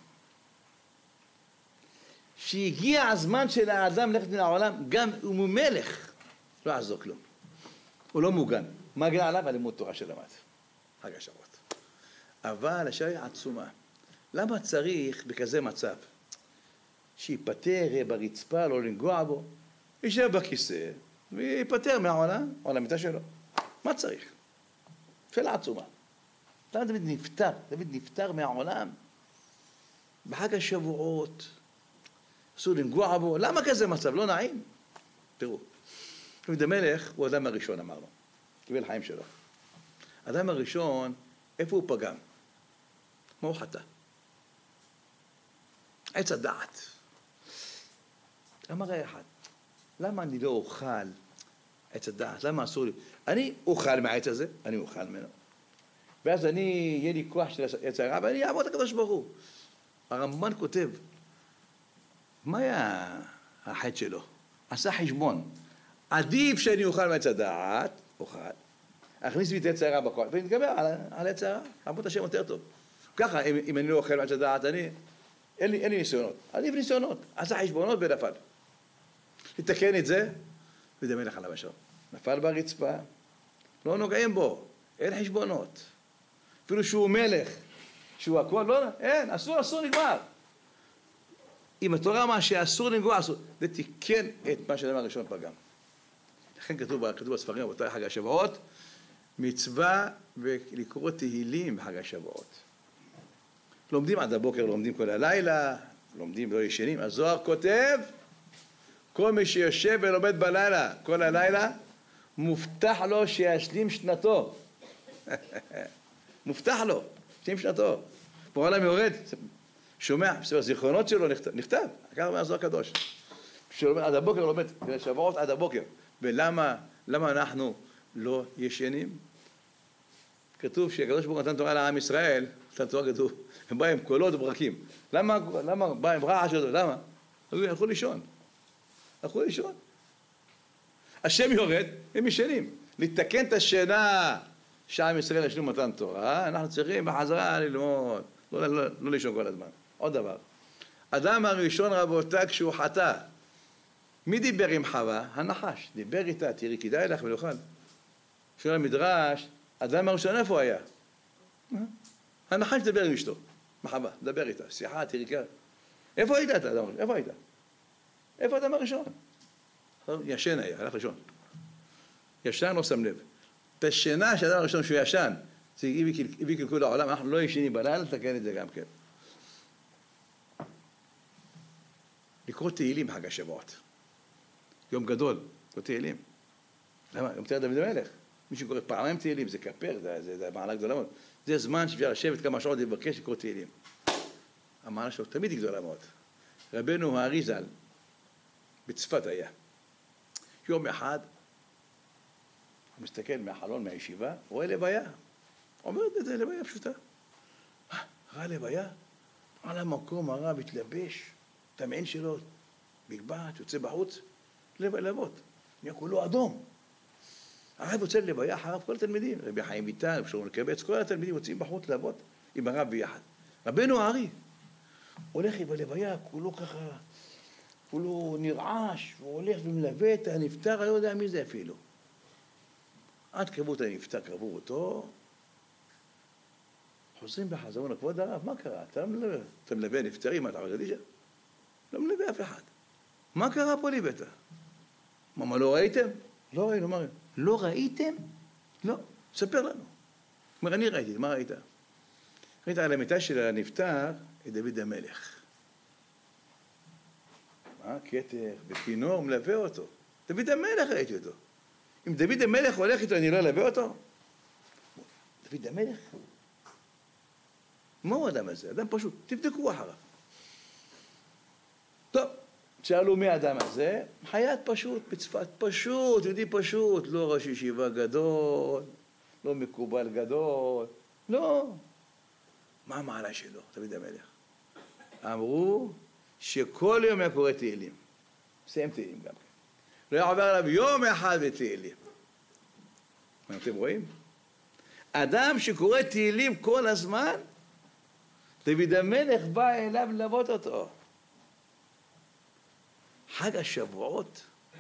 שהגיע הזמן של האדם ללכת מן העולם, גם אם הוא מלך, לא יעזור כלום. הוא לא מוגן. מה גלה עליו? הלימוד תורה שלמד. חג השבועות. אבל השאלה היא עצומה. למה צריך בכזה מצב? שיפטר ברצפה, לא לנגוע בו, יישב בכיסא, ויפטר מהעולם, או למיטה שלו. מה צריך? שאלה עצומה. למה דוד נפטר? דוד נפטר מהעולם. בחג השבועות, אסור לנגוע בו. למה כזה מצב? לא נעים. תראו, דוד המלך הוא האדם הראשון, אמרנו. קיבל חיים שלו. האדם הראשון, איפה הוא פגם? מה הוא חטא? עץ הדעת. אמר אחד, למה אני לא אוכל עץ הדעת? למה אסור לי? אני אוכל מהעץ הזה, אני אוכל ממנו. ואז יהיה לי כוח של עץ הרע, ואני אעבוד הקדוש ברוך הוא. הרמב"ן כותב, מה היה החטא שלו? עשה חשבון. עדיף שאני אוכל מעץ הדעת, אוכל, אכניס לי את עץ הרע בכל, ונתגבר על עץ הרע, לעבוד השם יותר טוב. ככה, אם אני לא אוכל מעץ הדעת, אין לי ניסיונות. עדיף ניסיונות. עשה חשבונות ונפל. לתקן את זה, ודוד המלך עליו השלום. נפל ברצפה, לא נוגעים בו, אין חשבונות. אפילו שהוא מלך, שהוא הכל, לא, אין, אסור, נגמר. אם התורה מה שאסור לנגוע, אסור. זה תיקן את מה שהאדם הראשון פגם. לכן כתוב בספרים, רבותיי, חג השבועות, מצווה ולקרוא תהילים בחג השבועות. לומדים עד הבוקר, לומדים כל הלילה, לומדים לא ישנים. הזוהר כותב, כל מי שיושב ולומד בלילה, כל הלילה, מובטח לו שישלים שנתו. מובטח לו, שישלים שנתו. בעולם יורד, שומע, בספר הזיכרונות שלו נכתב, ככה מהזוהר הקדוש. שלומד עד הבוקר, לומד שבועות עד הבוקר. ולמה אנחנו לא ישנים? כתוב שהקדוש ברוך הוא נתן תורה לעם ישראל, נתן תורה כתוב, הם באים עם קולות וברקים. למה באים עם רעש? למה? הלכו לישון. הלכו לישון. השם יורד, הם ישנים. לתקן את השינה שעם ישראל ישנו מתן תורה, אנחנו צריכים בחזרה ללמוד, לא לישון כל הזמן. עוד דבר. אדם הראשון רבותיי כשהוא חטא, מי דיבר עם חווה? הנחש. דיבר איתה, תראי, כדאי לך ולאכל. שואל המדרש, אדם הראשון איפה היה? הנחש דיבר עם אשתו, מחווה, דבר איתה, שיחה, תראי כאן. איפה היית אתה, אדם הראשון? איפה היית? איפה אדם הראשון? ישן היה, הלך לישון. ישן לא שם לב. את השינה של אדם הראשון שהוא ישן, זה הביא קלקול לעולם, אנחנו לא ישנים בלילה, לתקן את זה גם כן. לקרוא תהילים בחג השבועות. יום גדול, לקרוא תהילים. למה? יום תהילים דוד המלך. מי שקורא פעמיים תהילים, זה כפר, זה מעלה גדולה מאוד. זה זמן שאפשר לשבת כמה שעות לבקש לקרוא תהילים. המעלה שלו תמיד היא גדולה מאוד. רבנו האריזל, בצפת היה. יום אחד, הוא מסתכל מהחלון, מהישיבה, רואה לוויה. אומרת את זה, לוויה פשוטה. ראה לוויה, על המקום הרב התלבש, תמעין שלו, מגבעת, יוצא בחוץ, ללוות. נהיה כולו אדום. הרב יוצא ללוויה אחריו כל התלמידים, רבי חיים ויטל, רבי שמעון אלקבץ, כל התלמידים יוצאים בחוץ ללוות עם הרב ביחד. רבנו הארי הולך בלוויה, כולו ככה, כולו נרעש, הוא הולך ומלווה את הנפטר, אני לא יודע מי זה אפילו. עד קרבו את הנפטר, קרבו אותו, חוזרים בחזרון, כבוד הרב, מה קרה? אתה מלווה נפטרים, אתה חגדישה? לא מלווה אף אחד. מה קרה פה ליבטה? מה, לא ראיתם? לא ראינו, מה ראינו? לא ראיתם? לא, ספר לנו. אומר, אני ראיתי, מה ראית? ראית על המיטה של הנפטר את דוד המלך. כתר וכינור מלווה אותו. דוד המלך ראיתי אותו. אם דוד המלך הולך איתו, אני לא אלווה אותו? דוד המלך? מהו האדם הזה? אדם פשוט, תבדקו אחריו. טוב, שאלו מי האדם הזה? חייט פשוט, בצפת פשוט, יהודי פשוט, לא ראש ישיבה גדול, לא מקובל גדול, לא. מה המעלה שלו, דוד המלך? אמרו שכל יום היה קורא תהילים. מסיים תהילים גם כן. לא היה עובר עליו יום אחד בתהילים. מה אתם רואים? אדם שקורא תהילים כל הזמן, דוד המלך בא אליו ללוות אותו. חג השבועות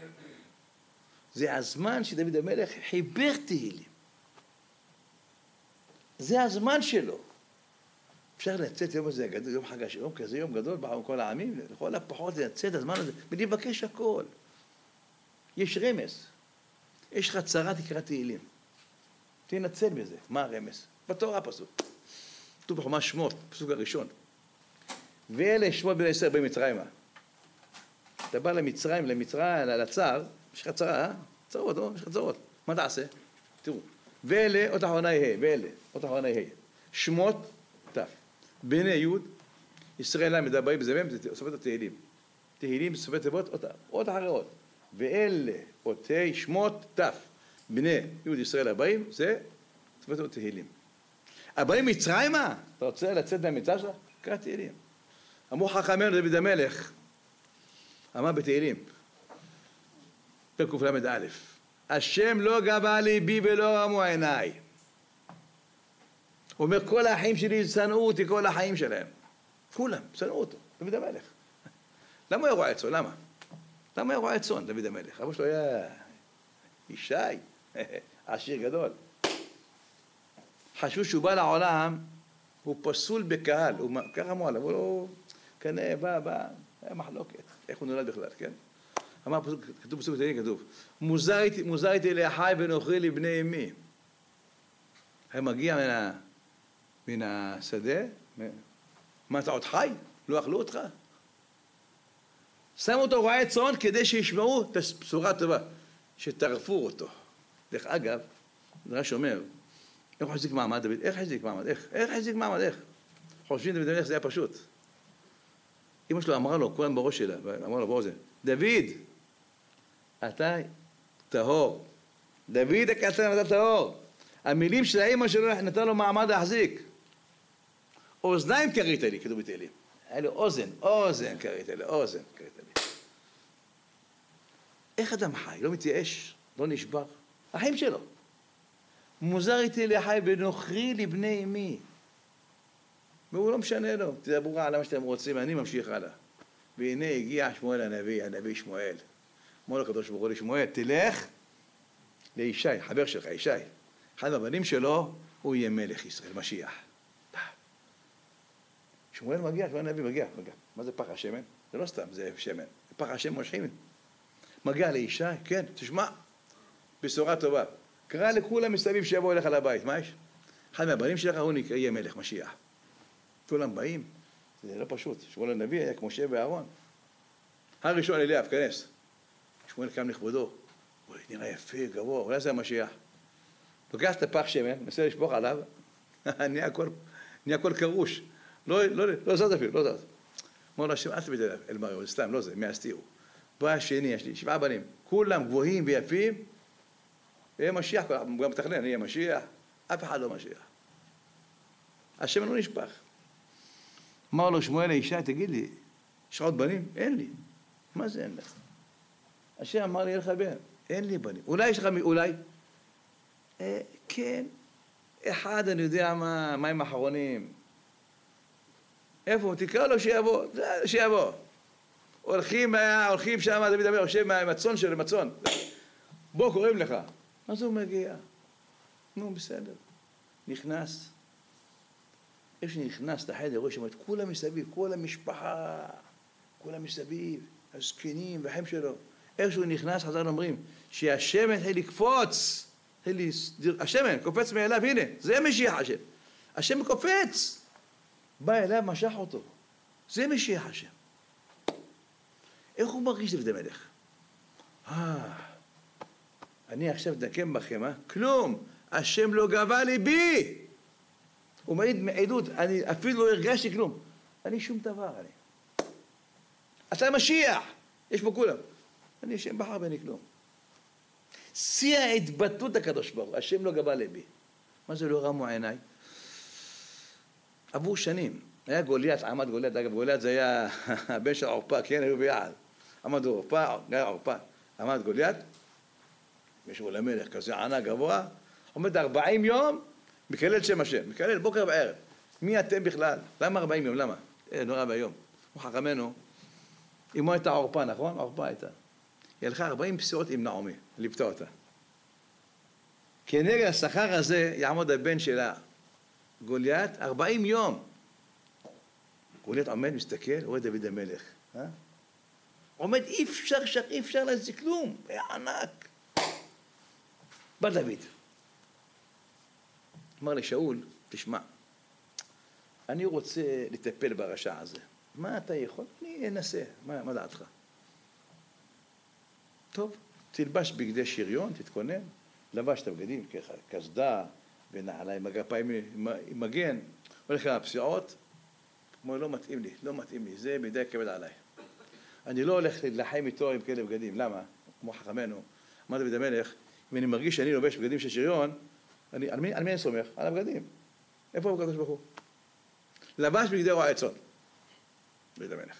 זה הזמן שדוד המלך חיבר תהילים. זה הזמן שלו. אפשר לצאת יום הזה גדול, יום חג השבועות, יום כזה, יום גדול בעם כל העמים, לכל הפחות לצאת את הזמן הזה, ולבקש הכל. יש רמז. יש לך צרה, תקרא תהילים. תנצל בזה. מה הרמז? בתורה פסוק. כתוב בחומש שמות, פסוק הראשון. ואלה שמות בני ישראל במצרימה. אתה בא למצרים, לצער, יש לך צרה, צרות, יש לך צרות. מה תעשה? תראו. ואלה, אות אחרונה יהיה, ואלה, אות אחרונה יהיה. שמות, תף. בני יוד, ישראל למד הבאים בזה, סופת התהילים. תהילים, סופת תיבות, אות אחרי אות. ואלה, אותי שמות, תף. בני יוד ישראל הבאים, זה סופת אות תהילים. הבאים מצרימה, אתה רוצה לצאת מהמצרים שלך? קרא תהילים. אמרו חכמינו דוד המלך, אמר בתהילים, פרק קל"א, השם לא גבה ליבי ולא רמו עיניי. הוא אומר, כל האחים שלי שנאו אותי כל החיים שלהם. כולם, שנאו אותו, דוד המלך. למה הוא היה רועה צאן? למה? למה היה רועה צאן, דוד המלך? אבא שלו היה ישי, עשיר גדול. חשבו שהוא בא לעולם, הוא פסול בקהל, ככה אמרו עליו, הוא לא, כנראה בא, היה מחלוקת, איך הוא נולד בכלל, כן? אמר, כתוב פסוק תהילים, כתוב, מוזר איתי לאחי ונוכרי לבני אמי. היה מגיע מן השדה, מה אתה עוד חי? לא אכלו אותך? שמו אותו רועה צאן כדי שישמעו את הבשורה הטובה, שטרפו אותו. דרך אגב, דרש אומר, איך הוא החזיק מעמד דוד? איך החזיק מעמד? איך החזיק מעמד? איך? חושבים דוד המלך זה היה פשוט. אמא שלו אמרה לו, כהן בראש שלה, אמרה לו באוזן, דוד, אתה טהור. דוד הקטן אתה טהור. המילים של האמא שלו נתן לו מעמד להחזיק. אוזניים קראת לי, כתוב בתהילים. היה לו אוזן קראת לי, אוזן קראת לי. איך אדם חי? לא מתייאש, לא נשבר. החיים שלו. מוזר איתי לחי ונוכרי לבני אמי. והוא לא משנה לו. תדברו על מה שאתם רוצים, אני ממשיך הלאה. והנה הגיע שמואל הנביא שמואל. אמר לו הקדוש ברוך הוא לשמואל, תלך לישי, חבר שלך, ישי. אחד מהבנים שלו, הוא יהיה מלך ישראל, משיח. שמואל מגיע, שמואל הנביא מגיע. מה זה פח השמן? זה לא סתם, זה שמן. פח השמן מושכים. מגיע לישי, כן, תשמע, בשורה טובה. קרא לכולם מסביב שיבואו אליך לבית, מה יש? אחד מהבנים שלך הוא יהיה מלך, משיח. כולם באים, זה לא פשוט. שמואל הנביא היה כמו משה ואהרון. הראשון אליאב, כנס. שמואל קם לכבודו. הוא נראה יפה, גבוה, אולי זה המשיח. לוקח את הפח שמן, מנסה לשפוך עליו, נהיה הכל קרוש. לא זז אפילו, לא זז. אמר לו השם, אל תביא אל מריו, זה סתם, לא זה, מהסתירו. בא השני, יש לי 7 בנים, כולם גבוהים ויפים, יהיה משיח, גם מתכנן, יהיה משיח, אף אחד לא משיח. השם לא נשפך. אמר לו שמואל לאישה, תגיד לי, יש עוד בנים? אין לי. מה זה אין לך? השם אמר לי, אין לך בן, אין לי בנים. אולי יש לך, אולי? כן, אחד אני יודע מה הם האחרונים. איפה? תקרא לו שיבוא, שיבוא. הולכים שם, דוד המלך יושב מהמצון שלו, מצון. בוא, קוראים לך. אז הוא מגיע. נו, בסדר. נכנס. איפה שנכנס לחדר, רואה שם את כולם מסביב, כל המשפחה, כולם מסביב, הזקנים והחיים שלו. איך שהוא נכנס, חז"ל אומרים, שהשמן התחיל לקפוץ, השמן קופץ מאליו, הנה, זה משיח השם. השם קופץ, בא אליו, משך אותו. זה משיח השם. איך הוא מרגיש דוד המלך? אני עכשיו אתנקם בכם, כלום, השם לא גבה ליבי. הוא מעיד מעדות, אני אפילו לא הרגשתי כלום. אני שום דבר, אני. אתה משיח, יש פה כולם. אני השם בחר בני כלום. שיא ההתבטאות הקדוש ברוך הוא, השם לא גבה ליבי. מה זה לא רמו עיניי? עבור שנים, היה גוליית, עמד גוליית, אגב גוליית זה היה הבן של עורפה, כן, היו ביחד. עמד עורפה, גיא עורפה, עמד גוליית, מישהו למלך כזה ענה גבוה, עומד 40 יום, מקלל שם השם, מקלל בוקר וערב. מי אתם בכלל? למה 40 יום? למה? נורא ביום. הוא חכמנו, אמו הייתה עורפה, נכון? עורפה הייתה. היא הלכה 40 פסיעות עם נעמי, ליפתה אותה. כנגד השכר הזה יעמוד הבן שלה, גוליית, 40 יום. גוליית עומד, מסתכל, רואה דוד המלך. עומד, אי אפשר לזה כלום, היה ענק. בא דוד. אמר לי, שאול, תשמע, אני רוצה לטפל ברשע הזה. מה אתה יכול? אני אנסה, מה דעתך? טוב, תלבש בגדי שריון, תתכונן, לבש את הבגדים, כסדה ונעליים, מגפיים עם מגן, הולך לפסיעות, כמו לא מתאים לי, זה מדי כבד עליי. אני לא הולך להילחם איתו עם כאלה בגדים, למה? כמו חכמנו, אמר דוד המלך, אם אני מרגיש שאני לובש בגדים של שריון, על מי אני סומך? על הבגדים. איפה הוא הקדוש ברוך הוא? לבש בגדי רועה צאן. דוד המלך.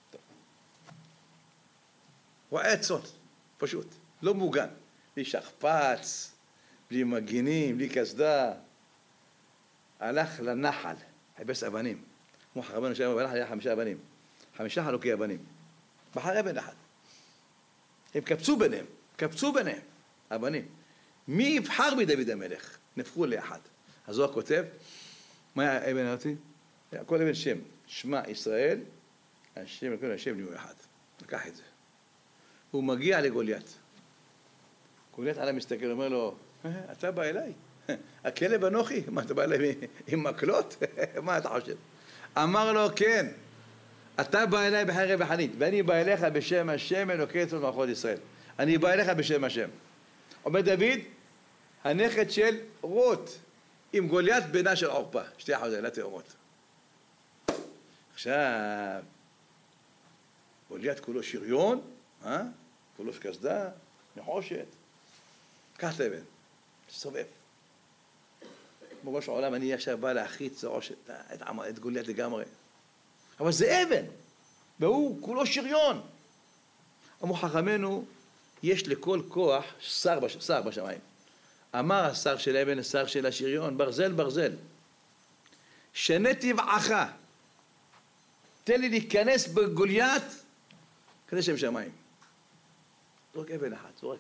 רועה צאן, פשוט, לא מוגן. בלי שכפ"ץ, בלי מגינים, בלי קסדה. הלך לנחל, חיפש אבנים. כמו חכמנו שם בנחל היה 5 אבנים. 5 חלוקי אבנים. בחר אבן אחד. הם קפצו ביניהם, אבנים. מי יבחר בדוד המלך? נפחו לאחד. אז הוא כותב, מה היה אבן אותי? כל אבן שם, שמע ישראל, השם וכל השם נהיו אחד. לקח את זה. הוא מגיע לגוליית. גוליית עליו מסתכל, אומר לו, אתה בא אליי? הכלב אנוכי? מה, אתה בא אליי עם מקלות? מה אתה חושב? אמר לו, כן, אתה בא אליי בחרב וחנית, ואני בא אליך בשם השם אלוקי צבאות מערכות ישראל. אני בא אליך בשם השם. אומר דוד, הנכד של רות, עם גוליית בנה של עורפה, שתי אחוזות תאומות. עכשיו, גוליית כולו שריון, כולו קסדה, נחושת. קח את האבן, תסובב. בראש העולם אני עכשיו בא להחיץ את גוליית לגמרי. אבל זה אבן, והוא כולו שריון. אמרו חכמנו, יש לכל כוח שר בשמיים. אמר השר של האבן, השר של השריון, ברזל. שנה טבעך, תן לי להיכנס בגוליית, כדי שם שמיים. זורק אבן אחד, זורק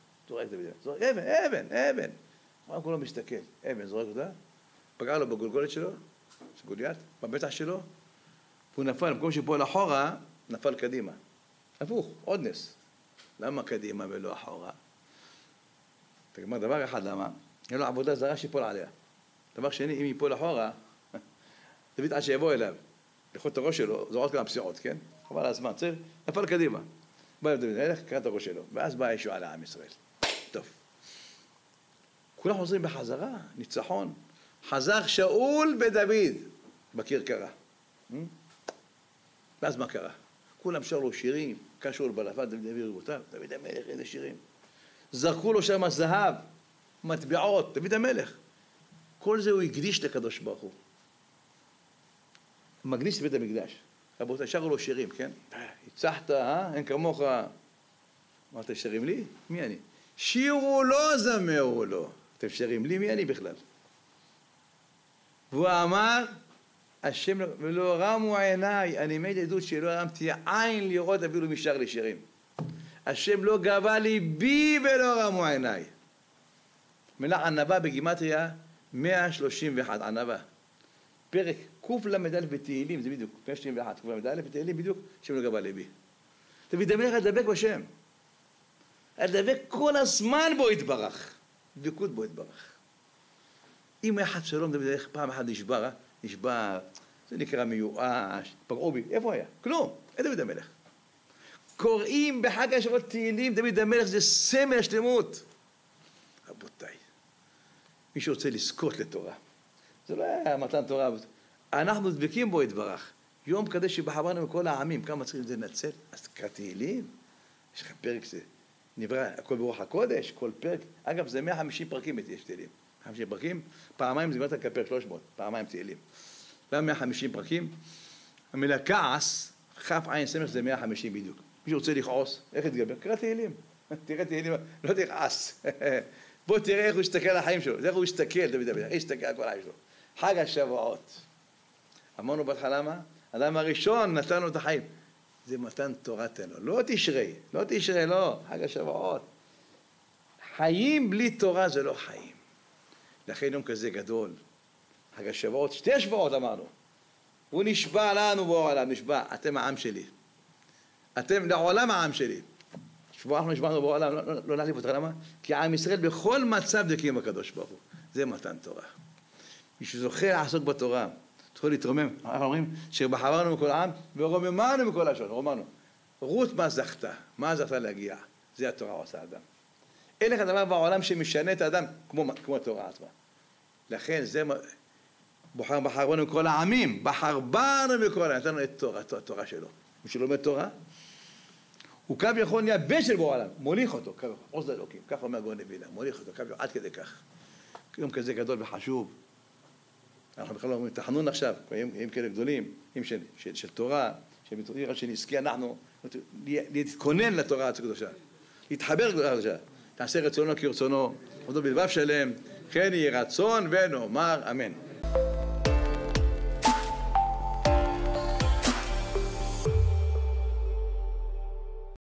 אבן. הוא כולו מסתכל, אבן זורק אותה, פגע לו בגולגולת שלו, גוליית, בבטח שלו, והוא נפל, במקום שפה לאחורה, נפל קדימה. הפוך, עוד נס. למה קדימה ולא אחורה? תגמר דבר אחד, למה? אין לו עבודה זרה שיפול עליה. דבר שני, אם ייפול אחורה, דוד עד שיבוא אליו, לכות את הראש שלו, זו עוד כמה פסיעות, כן? חבל הזמן, צריך, נפל קדימה. בא דוד המלך, קרא את הראש שלו, ואז בא הישועה לעם ישראל. טוב. כולם חוזרים בחזרה, ניצחון. חזר שאול בדוד, בכרכרה. ואז מה קרה? כולם שרו שירים, קשור בלבן, דוד רבותיו, דוד המלך, איזה שירים. זרקו לו שם זהב, מטבעות, דוד המלך. כל זה הוא הקדיש לקדוש ברוך הוא. מקדיש לבית המקדש. רבותיי, שרו לו שירים, כן? הצחת, אין כמוך. אמרת, שרים לי? מי אני? שירו לו, זמרו לו. אתם שרים לי? מי אני בכלל? והוא אמר, השם ולא רמו עיניי, אני מעיד עדות שלא הרמתי עין לראות אפילו משאר לי שירים. השם לא גבה ליבי ולא רמו עיניי. מילה ענווה בגימטריה 131, ענווה. פרק קל"א בתהילים, זה בדיוק, 161, קל"א בתהילים בדיוק, שם לא גבה ליבי. דוד המלך הדבק בשם. הדבק כל הזמן בו יתברך. דבקות בו יתברך. אם היה חס שלום, דוד המלך פעם אחת נשבע, זה נקרא מיואש, פרעו בי, איפה היה? כלום, אין דוד המלך. קוראים בחג השבועות תהילים, דוד המלך זה סמל השלמות. רבותיי, מי שרוצה לזכות לתורה, זה לא היה מתן תורה, אנחנו דבקים בו יתברך. יום כזה שבחרנו מכל העמים, כמה צריכים לנצל? אז תקרא תהילים, יש לך פרק, זה נברא הכל ברוח הקודש, כל פרק, אגב זה 150 פרקים יש תהילים, 150 פרקים, פעמיים זה גמרת כפרק 300, פעמיים תהילים. למה 150 פרקים? המילה כעס, כף עין סמך זה 150 בדיוק. מי שרוצה לכעוס, איך יתגבר? קרא תהילים, תראה תהילים, לא תכעס. בוא תראה איך הוא יסתכל על החיים שלו, איך הוא יסתכל, דוד המלך, איך יסתכל על כל החיים שלו. חג השבועות. אמרנו בהתחלה מה? האדם הראשון נתן לו את החיים. זה מתן תורה תן לו. לא תשרי, לא. חג השבועות. חיים בלי תורה זה לא חיים. לכן יום כזה גדול. חג השבועות, 2 שבועות אמרנו. הוא נשבע לנו בעולם, נשבע, אתם העם שלי. אתם לעולם העם שלי. שבוע אנחנו נשבענו בעולם, לא נעליב אותך, למה? כי עם ישראל בכל מצב דקים בקדוש ברוך הוא. זה מתן תורה. מי שזוכה לעסוק בתורה, תוכל להתרומם. אנחנו אומרים שבחרנו מכל העם ורוממנו מכל לשון, רוממנו. רות מה זכתה? מה זכתה להגיע? זה התורה עושה אדם. אין לך דבר בעולם שמשנה את האדם כמו התורה עצמה. לכן זה בחרנו מכל העמים, בחר בנו מכל העמים, נתנו את התורה שלו. מי שלומד תורה, הוא קו יכול נהיה בן של בעולם, מוליך אותו, עוז לאלוקים, כך אומר הגאון מווילנה, מוליך אותו, קו עד כדי כך. יום כזה גדול וחשוב. אנחנו בכלל אומרים, תחנון עכשיו, ימים כאלה גדולים, ימים של תורה, שנזכה אנחנו להתכונן לתורה הקדושה, להתחבר לתורה הקדושה, תעשה רצונו כרצונו, עובדו בלבב שלם, כן יהי רצון ונאמר אמן.